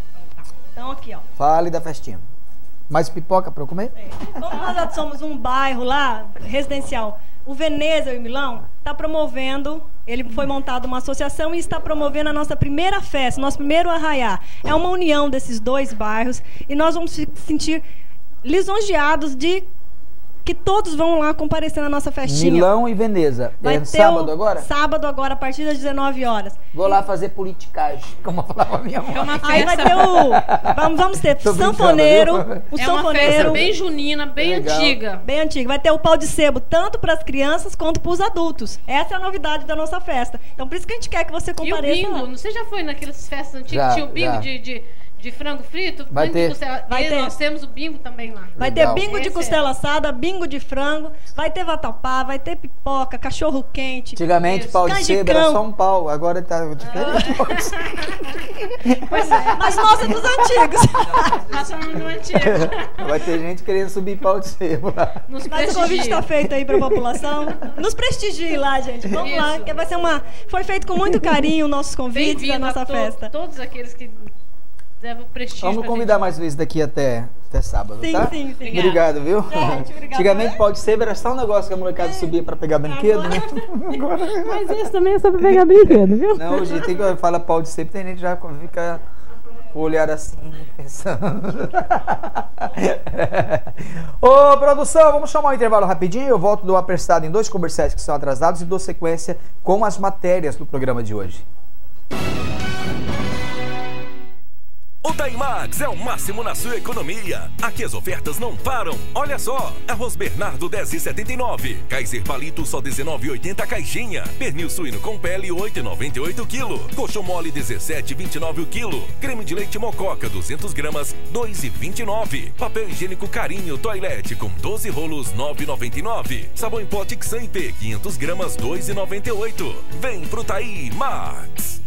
Então aqui, ó. Fale da festinha. Mais pipoca para eu comer? Como nós já somos um bairro lá, residencial, o Veneza e o Milão está promovendo, ele foi montado uma associação e está promovendo a nossa primeira festa, nosso primeiro arraiá. É uma união desses dois bairros e nós vamos se sentir lisonjeados de que todos vão lá comparecer na nossa festinha. Milão e Veneza. Vai É ter sábado um- agora? Sábado agora, a partir das dezenove horas. Vou lá fazer politicagem, como falava minha mãe. É uma Aí vai festa, ter o... Vamos, vamos ter Tô brincando, sanfoneiro, viu? o é uma sanfoneiro... festa bem junina, bem Legal. antiga. Bem antigo. Vai ter o pau de sebo tanto para as crianças quanto para os adultos. Essa é a novidade da nossa festa. Então, por isso que a gente quer que você E o compareça. bingo, lá. você já foi naquelas festas antigas? Já, Tinha o bingo já. de, de, de frango frito, vai bingo ter. de costela. Vai e ter. Nós temos o bingo também lá. Vai Legal. ter bingo de Esse costela é. assada, bingo de frango, vai ter vatapá, vai ter pipoca, cachorro quente. Antigamente, isso, pau de canjicão. sebo era só um pau, agora tá diferente. Pois é, mas nós é dos antigos. Nós somos do antigo. Vai ter gente querendo subir pau de sebo lá. Nos Mas o convite está feito aí para a população. Nos prestigie lá, gente. Vamos lá, Isso. que vai ser uma. Foi feito com muito carinho nossos convites da Bem-vindo nossa a to- festa. todos aqueles que levam prestígio. Vamos pra convidar gente. mais vezes daqui até, até sábado, Sim, tá? sim, sim. Obrigado, viu? Gente, obrigada. Antigamente pau de sebo era só um negócio que a molecada subia pra pegar brinquedo, né? Mas isso também é só pra pegar brinquedo, viu? Não, hoje tem que falar pau de sebo, tem gente que já fica com o olhar assim, pensando. Ô, produção, vamos chamar um intervalo rapidinho. Eu volto do apertado em dois comerciais que são atrasados e dou sequência com as matérias do programa de hoje. O Taimax é o máximo na sua economia. Aqui as ofertas não param. Olha só, arroz Bernardo dez reais e setenta e nove centavos, Kaiser Palito só dezenove reais e oitenta centavos a caixinha, pernil suíno com pele oito reais e noventa e oito centavos quilo, coxão mole dezessete reais e vinte e nove centavos o quilo, creme de leite Mococa duzentas gramas dois reais e vinte e nove centavos, papel higiênico Carinho Toilette com doze rolos nove reais e noventa e nove centavos, sabão em pote Xamp quinhentas gramas dois reais e noventa e oito centavos. Vem pro Taimax.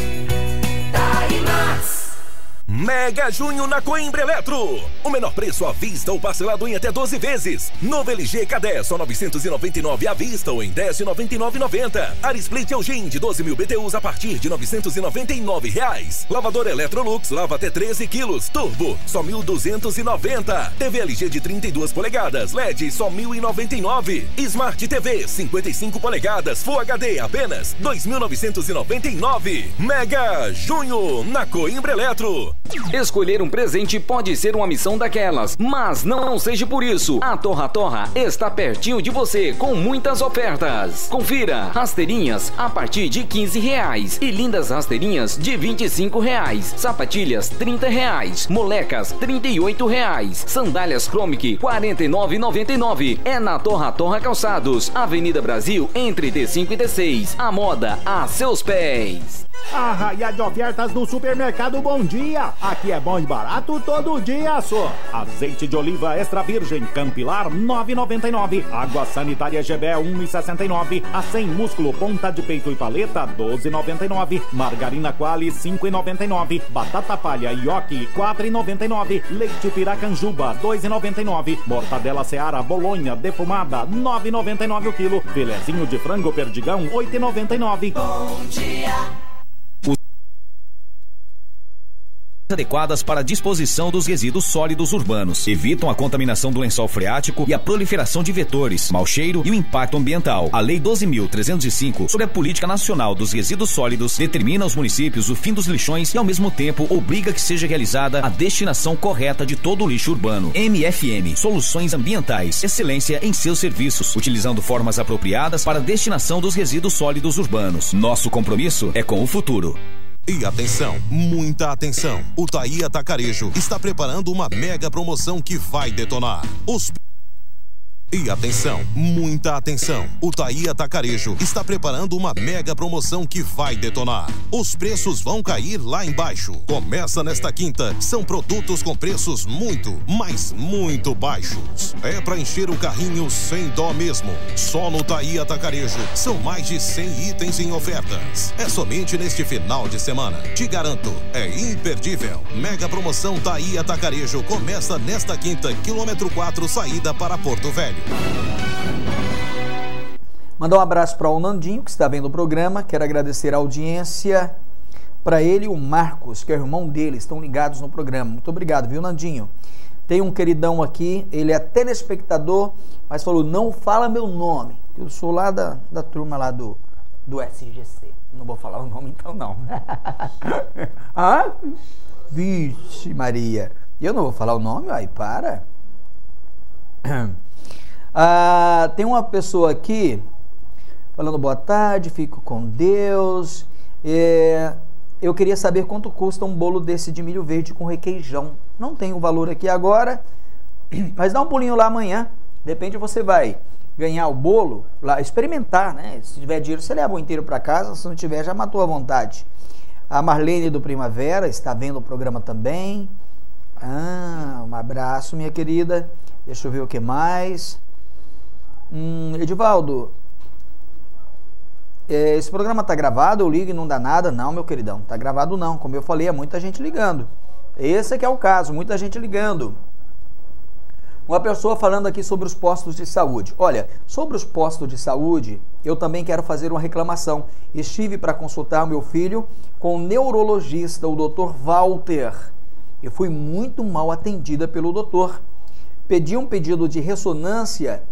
Taimax. Mega Junho na Coimbra Eletro. O menor preço à vista ou parcelado em até doze vezes. Novo L G K dez, só novecentos e noventa e nove reais à vista ou em dez reais e noventa e nove centavos e noventa centavos. Arisplay Elgin de doze mil B T Us a partir de novecentos e noventa e nove reais. Lavador Electrolux lava até treze quilos. Turbo, só mil duzentos e noventa reais. T V L G de trinta e duas polegadas, L E D só mil e noventa e nove reais. Smart T V cinquenta e cinco polegadas, Full H D apenas dois mil novecentos e noventa e nove reais. Mega Junho na Coimbra Eletro. Escolher um presente pode ser uma missão daquelas, mas não seja por isso. A Torra Torra está pertinho de você com muitas ofertas. Confira, rasteirinhas a partir de quinze reais e lindas rasteirinhas de vinte e cinco reais. Sapatilhas trinta reais, molecas trinta e oito reais, sandálias Chromic quarenta e nove reais e noventa e nove centavos. É na Torra Torra Calçados, Avenida Brasil, entre D cinco e D seis. A moda a seus pés. Arraia de ofertas do Supermercado Bom Dia. Aqui é bom e barato todo dia só. Azeite de oliva extra virgem Campilar nove reais e noventa e nove centavos. Água sanitária G B um reais e sessenta e nove centavos. A sem músculo ponta de peito e paleta doze reais e noventa e nove centavos. Margarina Quali cinco reais e noventa e nove centavos. Batata palha Yoki quatro reais e noventa e nove centavos. Leite Piracanjuba dois reais e noventa e nove centavos. Mortadela Seara Bolonha defumada nove reais e noventa e nove centavos o quilo. Filezinho de frango perdigão oito reais e noventa e nove centavos. Bom dia. Adequadas para a disposição dos resíduos sólidos urbanos. Evitam a contaminação do lençol freático e a proliferação de vetores, mau cheiro e o impacto ambiental. A Lei doze mil trezentos e cinco sobre a Política Nacional dos Resíduos Sólidos determina aos municípios o fim dos lixões e, ao mesmo tempo, obriga que seja realizada a destinação correta de todo o lixo urbano. M F M, Soluções Ambientais, excelência em seus serviços, utilizando formas apropriadas para a destinação dos resíduos sólidos urbanos. Nosso compromisso é com o futuro. E atenção, muita atenção. O Taí Atacarejo está preparando uma mega promoção que vai detonar. Os E atenção, muita atenção. O Taí Atacarejo está preparando uma mega promoção que vai detonar. Os preços vão cair lá embaixo. Começa nesta quinta. São produtos com preços muito, mas muito baixos. É para encher o carrinho sem dó mesmo. Só no Taí Atacarejo são mais de cem itens em ofertas. É somente neste final de semana. Te garanto, é imperdível. Mega promoção Taí Atacarejo começa nesta quinta, quilômetro quatro, saída para Porto Velho. Mandar um abraço para o Nandinho, que está vendo o programa. Quero agradecer a audiência. Para ele e o Marcos, que é o irmão dele, estão ligados no programa. Muito obrigado, viu, Nandinho? Tem um queridão aqui, ele é telespectador, mas falou, não fala meu nome. Eu sou lá da, da turma lá do, do S G C. Não vou falar o nome então, não. Ah? Vixe, Maria. Eu não vou falar o nome? Ai, para. Ah, tem uma pessoa aqui falando boa tarde, fico com Deus. É, eu queria saber quanto custa um bolo desse de milho verde com requeijão. Não tem o valor aqui agora, mas dá um pulinho lá amanhã. De repente você vai ganhar o bolo lá, experimentar, né? Se tiver dinheiro, você leva o inteiro para casa. Se não tiver, já matou à vontade. A Marlene do Primavera está vendo o programa também. Ah, um abraço, minha querida. Deixa eu ver o que mais. Hum, Edivaldo, é, esse programa tá gravado, eu ligo e não dá nada? Não, meu queridão, tá gravado não. Como eu falei, é muita gente ligando. Esse é que é o caso, muita gente ligando. Uma pessoa falando aqui sobre os postos de saúde. Olha, sobre os postos de saúde, eu também quero fazer uma reclamação. Estive para consultar o meu filho com o neurologista, o doutor Walter. Eu fui muito mal atendida pelo doutor. Pedi um pedido de ressonância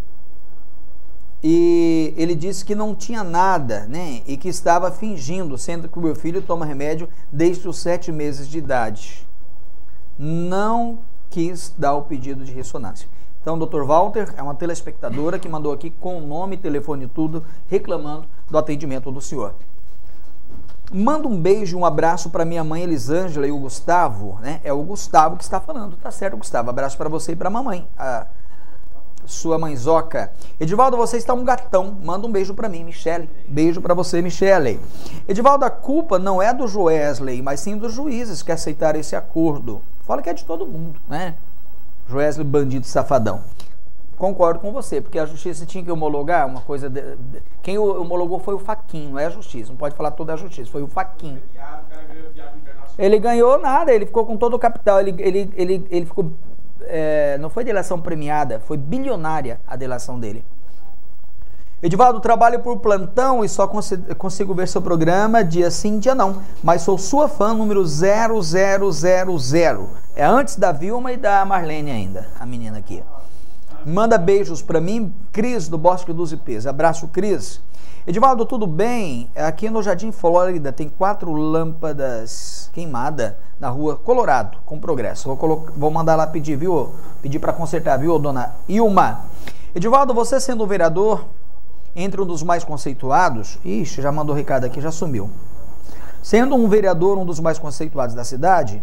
e ele disse que não tinha nada, né? E que estava fingindo, sendo que o meu filho toma remédio desde os sete meses de idade. Não quis dar o pedido de ressonância. Então, o doutor Walter é uma telespectadora que mandou aqui com nome, telefone e tudo, reclamando do atendimento do senhor. Manda um beijo e um abraço para minha mãe Elisângela e o Gustavo, né? É o Gustavo que está falando, tá certo, Gustavo? Abraço para você e para a mamãe, a sua mãezoca. Edivaldo, você está um gatão. Manda um beijo para mim, Michele. Beijo para você, Michele. Edivaldo, a culpa não é do Joesley, mas sim dos juízes que aceitaram esse acordo. Fala que é de todo mundo, né? Joesley, bandido safadão. Concordo com você, porque a justiça tinha que homologar uma coisa... De, de, quem homologou foi o Faquin, não é a justiça. Não pode falar toda a justiça, foi o Faquin. Ele ganhou nada, ele ficou com todo o capital. Ele, ele, ele, ele ficou... É, não foi delação premiada, foi bilionária a delação dele. Edivaldo, trabalho por plantão e só consigo, consigo ver seu programa dia sim, dia não. Mas sou sua fã número zero zero zero zero. É antes da Vilma e da Marlene ainda, a menina aqui. Manda beijos para mim, Cris, do Bosque dos Ipês. Abraço, Cris. Edivaldo, tudo bem? Aqui no Jardim Flórida tem quatro lâmpadas queimadas na rua Colorado, com progresso. Vou, colocar, vou mandar lá pedir, viu? Pedir para consertar, viu, dona Ilma? Edivaldo, você sendo um vereador, entre um dos mais conceituados... Ixi, já mandou recado aqui, já sumiu. Sendo um vereador um dos mais conceituados da cidade,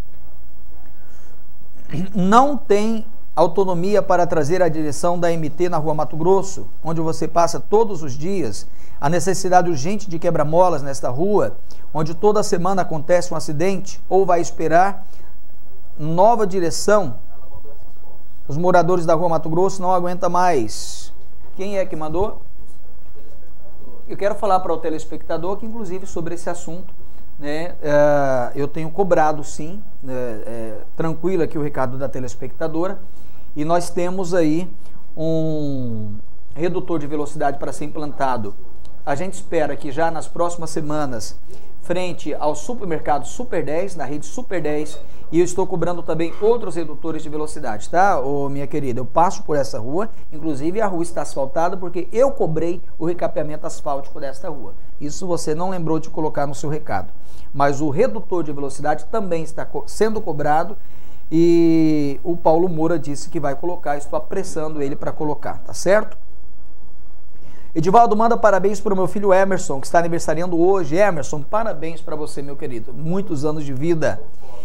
não tem autonomia para trazer a direção da M T na rua Mato Grosso, onde você passa todos os dias, a necessidade urgente de quebra-molas nesta rua, onde toda semana acontece um acidente, ou vai esperar nova direção. Os moradores da rua Mato Grosso não aguentam mais. Quem é que mandou? Eu quero falar para o telespectador que, inclusive, sobre esse assunto, né, uh, eu tenho cobrado, sim, né, é, tranquilo aqui o recado da telespectadora, e nós temos aí um redutor de velocidade para ser implantado. A gente espera que já nas próximas semanas, frente ao supermercado Super dez, na rede Super dez, e eu estou cobrando também outros redutores de velocidade, tá, ô, minha querida? Eu passo por essa rua, inclusive a rua está asfaltada porque eu cobrei o recapeamento asfáltico desta rua. Isso você não lembrou de colocar no seu recado. Mas o redutor de velocidade também está sendo cobrado e o Paulo Moura disse que vai colocar, estou apressando ele para colocar, tá certo? Edivaldo, manda parabéns para o meu filho Emerson, que está aniversariando hoje. Emerson, parabéns para você, meu querido. Muitos anos de vida.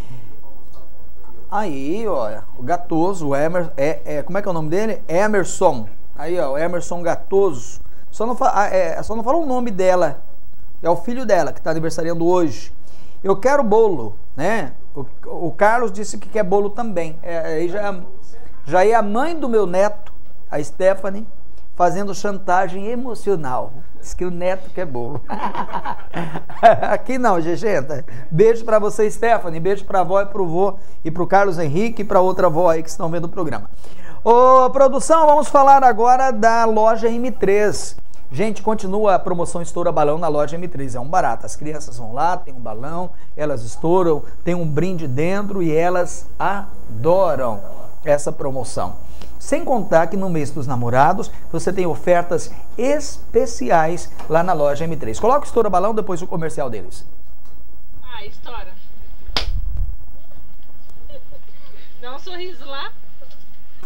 Aí, ó, o Gatoso, o Emerson, é, é, como é que é o nome dele? Emerson. Aí, ó, o Emerson Gatoso. Só não, fa é, só não fala o nome dela. É o filho dela que está aniversariando hoje. Eu quero bolo, né? O, o Carlos disse que quer bolo também. É, aí já, já é a mãe do meu neto, a Stephanie, fazendo chantagem emocional. Diz que o neto quer bolo. Aqui não, Gegenta. Beijo para você, Stephanie. Beijo para a avó e para o vô. E para o Carlos Henrique e para outra avó aí que estão vendo o programa. Ô, produção, vamos falar agora da loja M três. Gente, continua a promoção Estoura Balão na loja M três. É um barato. As crianças vão lá, tem um balão, elas estouram, tem um brinde dentro e elas adoram essa promoção. Sem contar que no mês dos namorados você tem ofertas especiais lá na loja M três. Coloca o Estoura Balão depois do comercial deles. Ah, estoura. Dá um sorriso lá.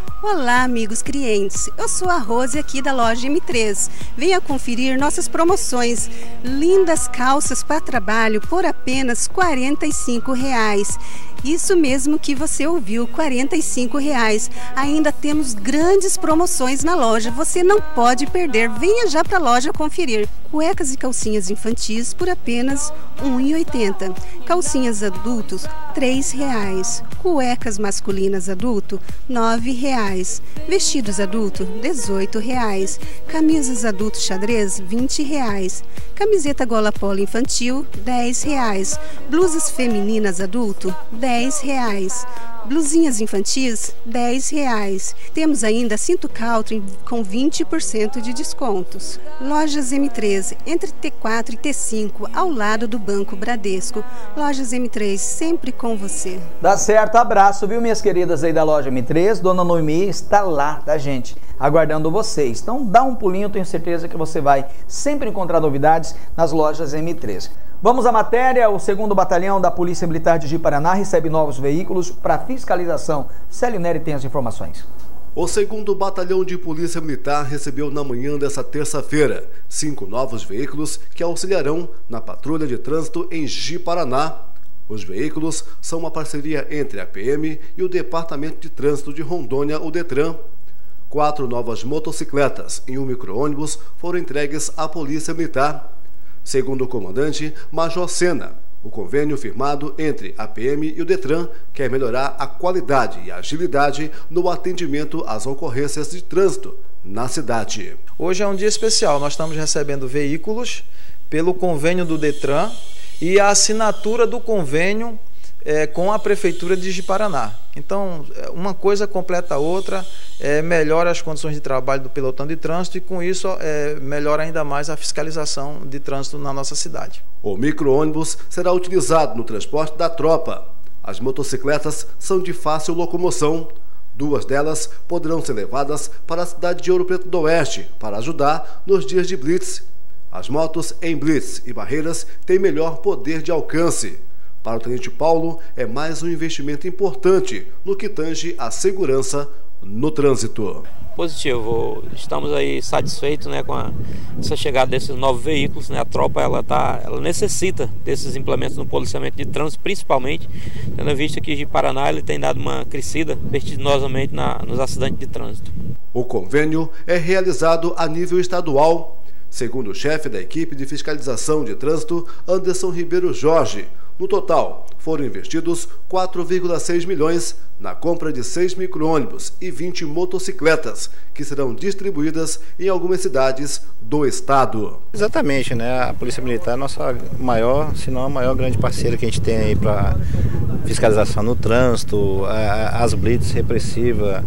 Olá, amigos clientes. Eu sou a Rose aqui da loja M três. Venha conferir nossas promoções. Lindas calças para trabalho por apenas quarenta e cinco reais. Isso mesmo que você ouviu, quarenta e cinco reais. Ainda temos grandes promoções na loja. Você não pode perder. Venha já para a loja conferir. Cuecas e calcinhas infantis por apenas um real e oitenta centavos. Calcinhas adultos, três reais. Cuecas masculinas adulto, nove reais. Vestidos adulto, dezoito reais. Camisas adulto xadrez, vinte reais. Camiseta gola polo infantil, dez reais. Blusas femininas adulto, dez reais. Blusinhas infantis, dez reais. Temos ainda cinto Caltrim com vinte por cento de descontos. Lojas M três, entre T quatro e T cinco, ao lado do Banco Bradesco. Lojas M três, sempre com você. Dá certo, abraço, viu, minhas queridas aí da loja M três? Dona Noemi está lá, tá, gente? Aguardando vocês. Então dá um pulinho, tenho certeza que você vai sempre encontrar novidades nas lojas M três. Vamos à matéria. O segundo Batalhão da Polícia Militar de Ji-Paraná recebe novos veículos para fiscalização. Célio Neri tem as informações. O segundo Batalhão de Polícia Militar recebeu na manhã desta terça-feira cinco novos veículos que auxiliarão na patrulha de trânsito em Ji-Paraná. Os veículos são uma parceria entre a P M e o Departamento de Trânsito de Rondônia, o Detran. Quatro novas motocicletas e um micro-ônibus foram entregues à Polícia Militar. Segundo o comandante Major Sena, o convênio firmado entre a P M e o Detran quer melhorar a qualidade e a agilidade no atendimento às ocorrências de trânsito na cidade. Hoje é um dia especial, nós estamos recebendo veículos pelo convênio do Detran e a assinatura do convênio é, com a Prefeitura de Ji-Paraná. Então, uma coisa completa a outra, é, melhora as condições de trabalho do pelotão de trânsito e, com isso, é, melhora ainda mais a fiscalização de trânsito na nossa cidade. O micro-ônibus será utilizado no transporte da tropa. As motocicletas são de fácil locomoção. Duas delas poderão ser levadas para a cidade de Ouro Preto do Oeste para ajudar nos dias de blitz. As motos em blitz e barreiras têm melhor poder de alcance. Para o Tenente Paulo, é mais um investimento importante no que tange a segurança no trânsito. Positivo, estamos aí satisfeitos, né, com a, essa chegada desses novos veículos, né? A tropa ela tá, ela necessita desses implementos no policiamento de trânsito, principalmente tendo visto que Ji-Paraná ele tem dado uma crescida vertiginosamente na, nos acidentes de trânsito. O convênio é realizado a nível estadual, segundo o chefe da equipe de fiscalização de trânsito, Anderson Ribeiro Jorge. No total, foram investidos quatro vírgula seis milhões na compra de seis micro-ônibus e vinte motocicletas, que serão distribuídas em algumas cidades do estado. Exatamente, né? A Polícia Militar é a nossa maior, se não a maior grande parceira que a gente tem aí para fiscalização no trânsito, as blitz repressiva,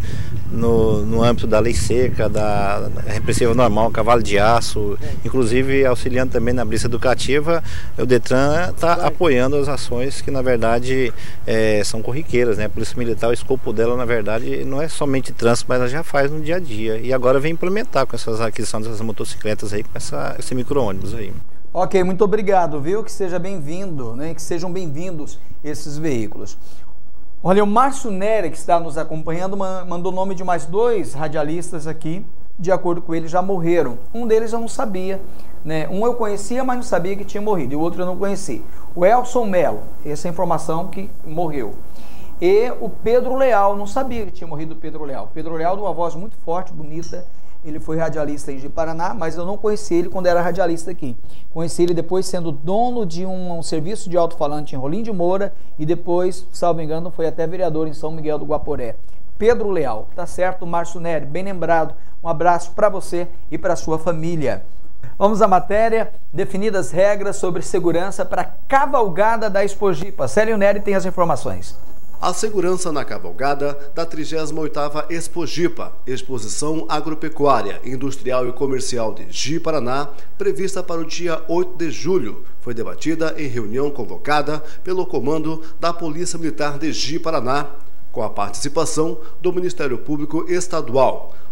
no, no âmbito da lei seca, da repressiva normal, cavalo de aço, inclusive auxiliando também na blitz educativa. O Detran está apoiando as ações que na verdade é, são corriqueiras, né? A Polícia Militar, o escopo dela na verdade não é somente trânsito, mas ela já faz no dia a dia e agora vem implementar com essas aquisições dessas motocicletas aí, com essa, esse micro-ônibus aí. Ok, muito obrigado, viu? Que seja bem-vindo, né? Que sejam bem-vindos esses veículos. Olha, o Márcio Nery, que está nos acompanhando, mandou o nome de mais dois radialistas aqui. De acordo com ele, já morreram. Um deles eu não sabia, né? Um eu conhecia, mas não sabia que tinha morrido. E o outro eu não conhecia. O Elson Melo, essa é a informação que morreu. E o Pedro Leal, não sabia que tinha morrido o Pedro Leal. Pedro Leal, de uma voz muito forte, bonita. Ele foi radialista em Ji-Paraná, mas eu não conheci ele quando era radialista aqui. Conheci ele depois sendo dono de um, um serviço de alto-falante em Rolim de Moura e depois, salvo engano, foi até vereador em São Miguel do Guaporé. Pedro Leal, tá certo, Márcio Nery, bem lembrado. Um abraço para você e para sua família. Vamos à matéria. Definidas regras sobre segurança para a cavalgada da Expojipa. Célio Neri tem as informações. A segurança na cavalgada da trigésima oitava Expojipa, Exposição Agropecuária, Industrial e Comercial de Ji-Paraná, prevista para o dia oito de julho, foi debatida em reunião convocada pelo comando da Polícia Militar de Ji-Paraná, com a participação do Ministério Público Estadual,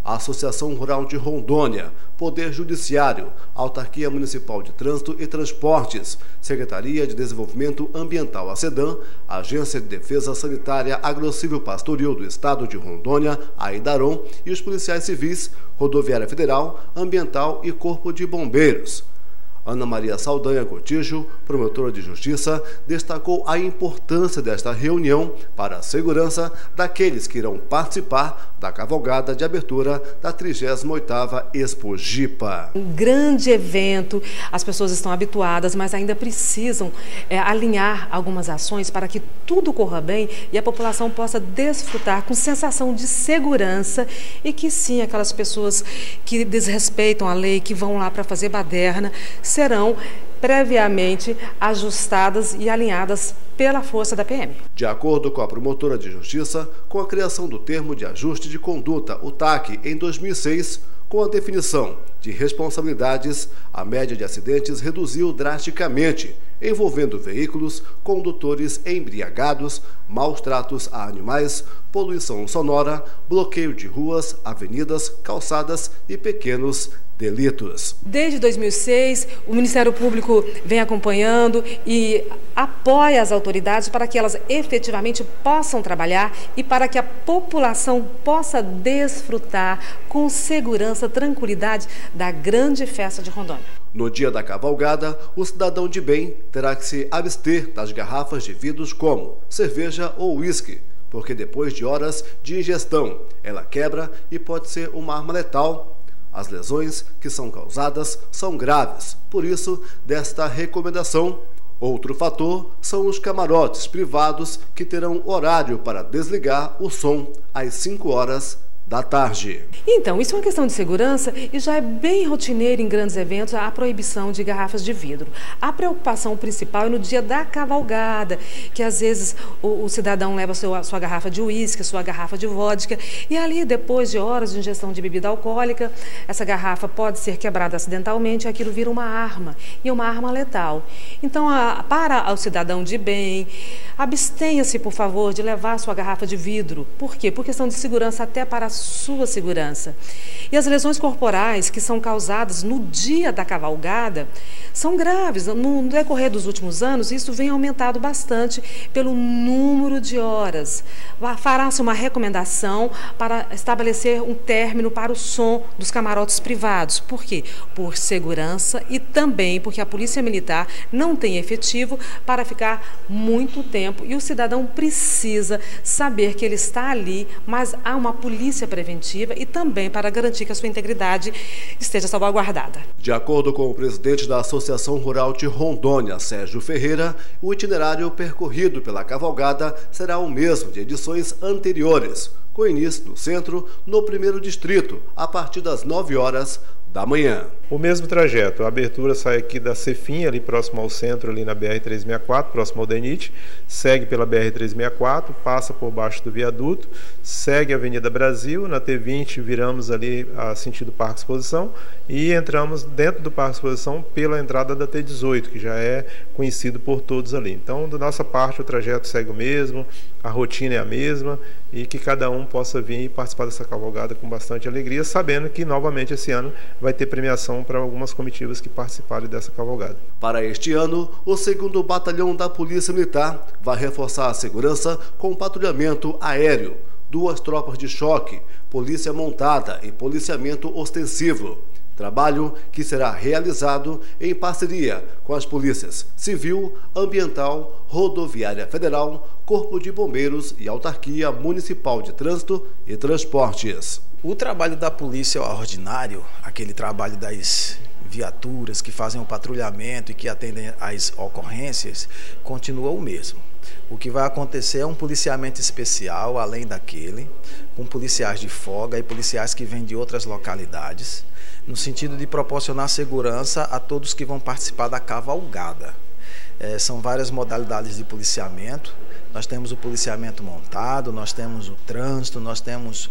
a Associação Rural de Rondônia, Poder Judiciário, Autarquia Municipal de Trânsito e Transportes, Secretaria de Desenvolvimento Ambiental ACEDAM, Agência de Defesa Sanitária Agrocívio-Pastoril do Estado de Rondônia, a IDAROM, e os policiais civis, Rodoviária Federal, Ambiental e Corpo de Bombeiros. Ana Maria Saldanha Cotijo, promotora de justiça, destacou a importância desta reunião para a segurança daqueles que irão participar da cavalgada de abertura da trigésima oitava Expo Jipa. Um grande evento, as pessoas estão habituadas, mas ainda precisam é, alinhar algumas ações para que tudo corra bem e a população possa desfrutar com sensação de segurança e que sim, aquelas pessoas que desrespeitam a lei, que vão lá para fazer baderna, serão previamente ajustadas e alinhadas pela força da P M. De acordo com a promotora de justiça, com a criação do termo de ajuste de conduta, o T A C, em dois mil e seis, com a definição de responsabilidades, a média de acidentes reduziu drasticamente, envolvendo veículos, condutores embriagados, maus tratos a animais, poluição sonora, bloqueio de ruas, avenidas, calçadas e pequenos delitos. Desde dois mil e seis, o Ministério Público vem acompanhando e apoia as autoridades para que elas efetivamente possam trabalhar e para que a população possa desfrutar com segurança, tranquilidade da grande festa de Rondônia. No dia da cavalgada, o cidadão de bem terá que se abster das garrafas de vidros como cerveja ou uísque, porque depois de horas de ingestão, ela quebra e pode ser uma arma letal. As lesões que são causadas são graves, por isso, desta recomendação. Outro fator são os camarotes privados que terão horário para desligar o som às cinco horas da tarde. Então, isso é uma questão de segurança e já é bem rotineiro em grandes eventos a proibição de garrafas de vidro. A preocupação principal é no dia da cavalgada, que às vezes o, o cidadão leva a sua, a sua garrafa de uísque, a sua garrafa de vodka, e ali, depois de horas de ingestão de bebida alcoólica, essa garrafa pode ser quebrada acidentalmente e aquilo vira uma arma, e uma arma letal. Então, a, para o cidadão de bem, abstenha-se, por favor, de levar a sua garrafa de vidro. Por quê? Por questão de segurança, até para a sua segurança. E as lesões corporais que são causadas no dia da cavalgada são graves. No decorrer dos últimos anos, isso vem aumentado bastante pelo número de horas. Fará-se uma recomendação para estabelecer um término para o som dos camarotes privados. Por quê? Por segurança e também porque a Polícia Militar não tem efetivo para ficar muito tempo e o cidadão precisa saber que ele está ali, mas há uma polícia preventiva e também para garantir que a sua integridade esteja salvaguardada. De acordo com o presidente da Associação Rural de Rondônia, Sérgio Ferreira, o itinerário percorrido pela cavalgada será o mesmo de edições anteriores, com início no centro, no primeiro distrito, a partir das nove horas da manhã. O mesmo trajeto, a abertura sai aqui da Cefim, ali próximo ao centro, ali na B R trezentos e sessenta e quatro, próximo ao D E N I T, segue pela B R trezentos e sessenta e quatro, passa por baixo do viaduto, segue a Avenida Brasil, na T vinte viramos ali a sentido Parque Exposição e entramos dentro do Parque Exposição pela entrada da T dezoito, que já é conhecido por todos ali. Então, da nossa parte, o trajeto segue o mesmo, a rotina é a mesma e que cada um possa vir e participar dessa cavalgada com bastante alegria, sabendo que, novamente, esse ano vai ter premiação para algumas comitivas que participarem dessa cavalgada. Para este ano, o segundo Batalhão da Polícia Militar vai reforçar a segurança com patrulhamento aéreo, duas tropas de choque, polícia montada e policiamento ostensivo. Trabalho que será realizado em parceria com as polícias Civil, Ambiental, Rodoviária Federal, Corpo de Bombeiros e Autarquia Municipal de Trânsito e Transportes. O trabalho da polícia ordinário, aquele trabalho das viaturas que fazem o patrulhamento e que atendem às ocorrências, continua o mesmo. O que vai acontecer é um policiamento especial, além daquele, com policiais de folga e policiais que vêm de outras localidades, no sentido de proporcionar segurança a todos que vão participar da cavalgada. É, são várias modalidades de policiamento. Nós temos o policiamento montado, nós temos o trânsito, nós temos,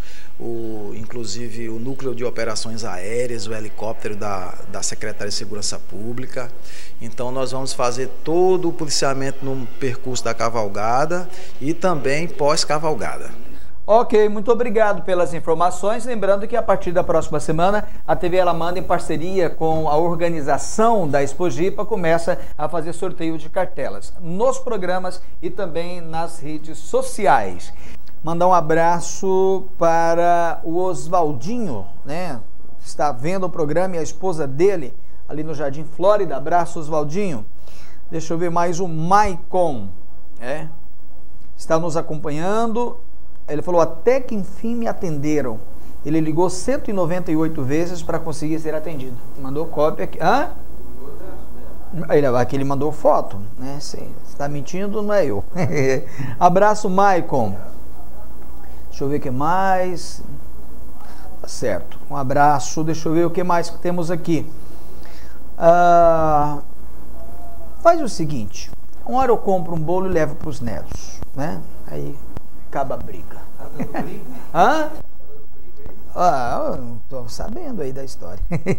o, inclusive, o núcleo de operações aéreas, o helicóptero da, da Secretaria de Segurança Pública. Então, nós vamos fazer todo o policiamento no percurso da cavalgada e também pós-cavalgada. Ok, muito obrigado pelas informações. Lembrando que a partir da próxima semana, a T V Ela Manda, em parceria com a organização da Expojipa, começa a fazer sorteio de cartelas nos programas e também nas redes sociais. Mandar um abraço para o Oswaldinho, né? Está vendo o programa, e a esposa dele ali no Jardim Flórida. Abraço, Oswaldinho. Deixa eu ver mais o Maicon, é? Está nos acompanhando. Ele falou, até que enfim me atenderam. Ele ligou cento e noventa e oito vezes para conseguir ser atendido. Mandou cópia aqui. Hã? Ele, aqui ele mandou foto, né? Se está mentindo, não é eu. Abraço, Maicon. Deixa eu ver o que mais. Tá certo. Um abraço. Deixa eu ver o que mais que temos aqui. Ah, faz o seguinte. Uma hora eu compro um bolo e levo para os netos, né? Aí acaba a briga. Hã? Ah, eu tô sabendo aí da história.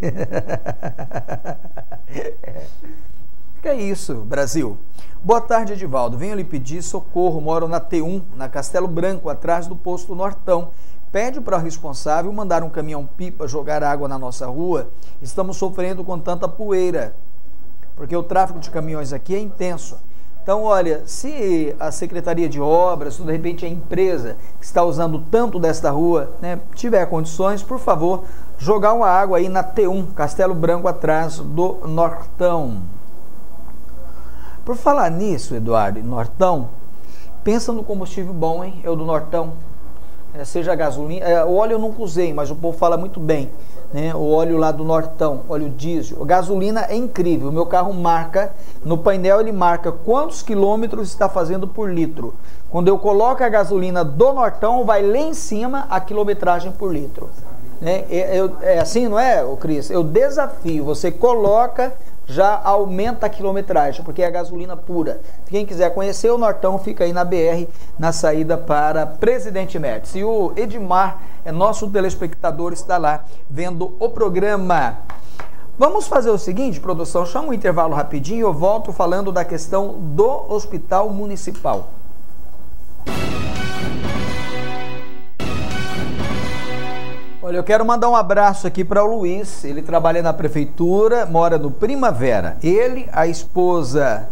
É. Que é isso, Brasil? Boa tarde, Edivaldo. Venho lhe pedir socorro. Moro na T um, na Castelo Branco, atrás do posto Nortão. Pede para o responsável mandar um caminhão-pipa jogar água na nossa rua. Estamos sofrendo com tanta poeira, porque o tráfego de caminhões aqui é intenso. Então, olha, se a Secretaria de Obras, ou de repente a empresa que está usando tanto desta rua, né, tiver condições, por favor, jogar uma água aí na T um, Castelo Branco, atrás do Nortão. Por falar nisso, Eduardo, Nortão, pensa no combustível bom, hein? Eu do Nortão, é, seja gasolina, é, o óleo eu nunca usei, mas o povo fala muito bem. Né, o óleo lá do Nortão, óleo diesel. A gasolina é incrível. O meu carro marca, no painel ele marca quantos quilômetros está fazendo por litro. Quando eu coloco a gasolina do Nortão, vai lá em cima a quilometragem por litro. Né? É, é, é assim, não é, Cris? Eu desafio, você coloca, já aumenta a quilometragem, porque é a gasolina pura. Quem quiser conhecer, o Nortão fica aí na B R, na saída para Presidente Médici. E o Edmar, é nosso telespectador, está lá vendo o programa. Vamos fazer o seguinte, produção, chama um intervalo rapidinho e eu volto falando da questão do Hospital Municipal. Olha, eu quero mandar um abraço aqui para o Luiz. Ele trabalha na prefeitura, mora no Primavera. Ele, a esposa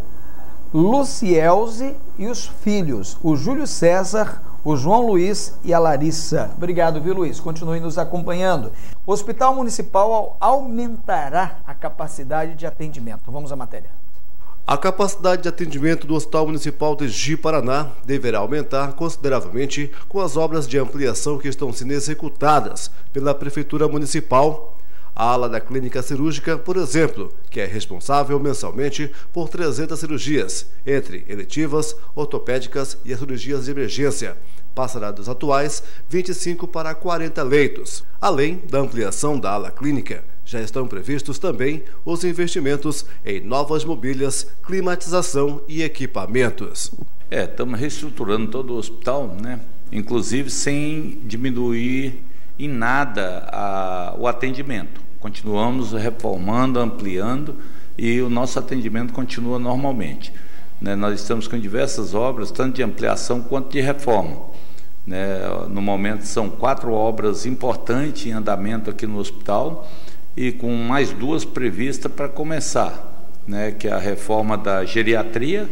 Lucielze e os filhos, o Júlio César, o João Luiz e a Larissa. Obrigado, viu, Luiz? Continue nos acompanhando. O Hospital Municipal aumentará a capacidade de atendimento. Vamos à matéria. A capacidade de atendimento do Hospital Municipal de Ji-Paraná deverá aumentar consideravelmente com as obras de ampliação que estão sendo executadas pela Prefeitura Municipal. A ala da clínica cirúrgica, por exemplo, que é responsável mensalmente por trezentas cirurgias, entre eletivas, ortopédicas e as cirurgias de emergência, passará dos atuais vinte e cinco para quarenta leitos. Além da ampliação da ala clínica, já estão previstos também os investimentos em novas mobílias, climatização e equipamentos. É, estamos reestruturando todo o hospital, né? Inclusive sem diminuir em nada a, o atendimento. Continuamos reformando, ampliando e o nosso atendimento continua normalmente. Né? Nós estamos com diversas obras, tanto de ampliação quanto de reforma. Né? No momento são quatro obras importantes em andamento aqui no hospital e com mais duas previstas para começar, né? Que é a reforma da geriatria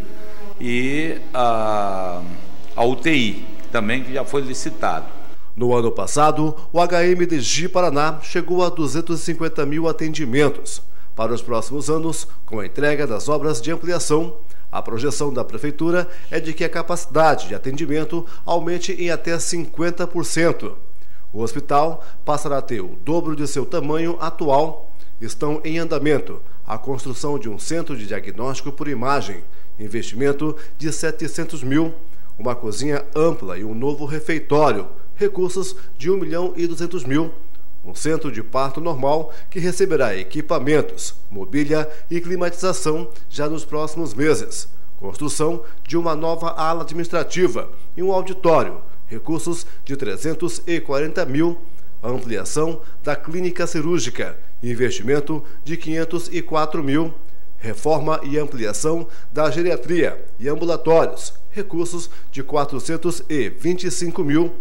e a, a U T I, também que já foi licitado. No ano passado, o H M de Ji-Paraná chegou a duzentos e cinquenta mil atendimentos. Para os próximos anos, com a entrega das obras de ampliação, a projeção da Prefeitura é de que a capacidade de atendimento aumente em até cinquenta por cento. O hospital passará a ter o dobro de seu tamanho atual. Estão em andamento a construção de um centro de diagnóstico por imagem, investimento de setecentos mil, uma cozinha ampla e um novo refeitório, recursos de um milhão e duzentos mil, um centro de parto normal que receberá equipamentos, mobília e climatização já nos próximos meses, construção de uma nova ala administrativa e um auditório, recursos de trezentos e quarenta mil, ampliação da clínica cirúrgica, investimento de quinhentos e quatro mil, reforma e ampliação da geriatria e ambulatórios, recursos de quatrocentos e vinte e cinco mil,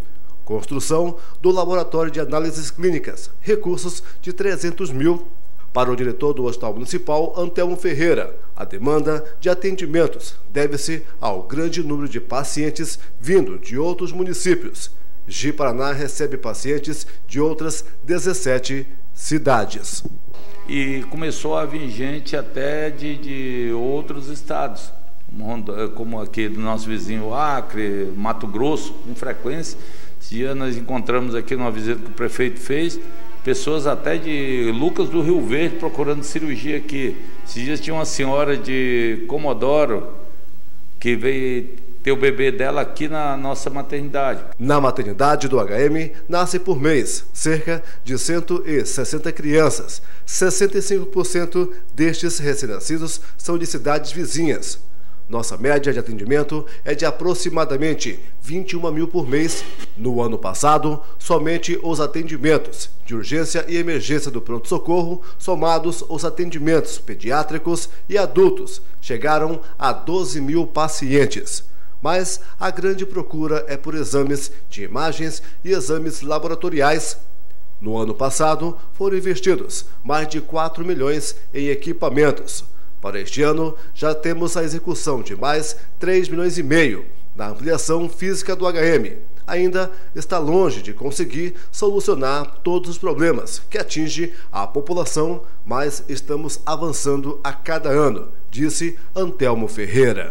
Construção do Laboratório de Análises Clínicas, recursos de trezentos mil. Para o diretor do Hospital Municipal, Antelmo Ferreira, a demanda de atendimentos deve-se ao grande número de pacientes vindo de outros municípios. Ji-Paraná recebe pacientes de outras dezessete cidades. E começou a vir gente até de, de outros estados, como aqui do nosso vizinho Acre, Mato Grosso, com frequência. Esse dia nós encontramos aqui numa visita que o prefeito fez, pessoas até de Lucas do Rio Verde procurando cirurgia aqui. Esses dias tinha uma senhora de Comodoro que veio ter o bebê dela aqui na nossa maternidade. Na maternidade do H M, nasce por mês cerca de cento e sessenta crianças. sessenta e cinco por cento destes recém-nascidos são de cidades vizinhas. Nossa média de atendimento é de aproximadamente vinte e uma mil por mês. No ano passado, somente os atendimentos de urgência e emergência do pronto-socorro, somados os atendimentos pediátricos e adultos, chegaram a doze mil pacientes. Mas a grande procura é por exames de imagens e exames laboratoriais. No ano passado, foram investidos mais de quatro milhões em equipamentos. Para este ano, já temos a execução de mais três milhões e meio na ampliação física do H M. Ainda está longe de conseguir solucionar todos os problemas que atingem a população, mas estamos avançando a cada ano, disse Antelmo Ferreira.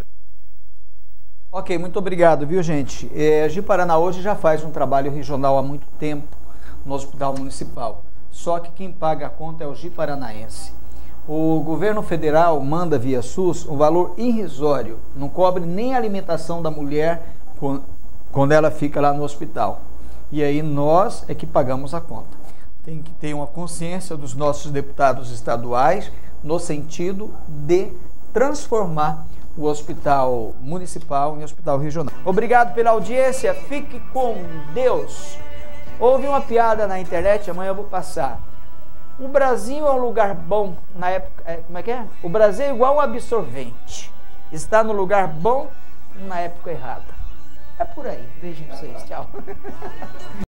Ok, muito obrigado, viu, gente? É, Ji-Paraná hoje já faz um trabalho regional há muito tempo no Hospital Municipal. Só que quem paga a conta é o Ji-Paranaense. O governo federal manda via SUS um valor irrisório, não cobre nem a alimentação da mulher quando ela fica lá no hospital. E aí nós é que pagamos a conta. Tem que ter uma consciência dos nossos deputados estaduais no sentido de transformar o hospital municipal em hospital regional. Obrigado pela audiência, fique com Deus. Houve uma piada na internet, amanhã eu vou passar. O Brasil é um lugar bom na época... É, como é que é? O Brasil é igual um absorvente. Está no lugar bom na época errada. É por aí. Beijinho pra vocês. Tchau.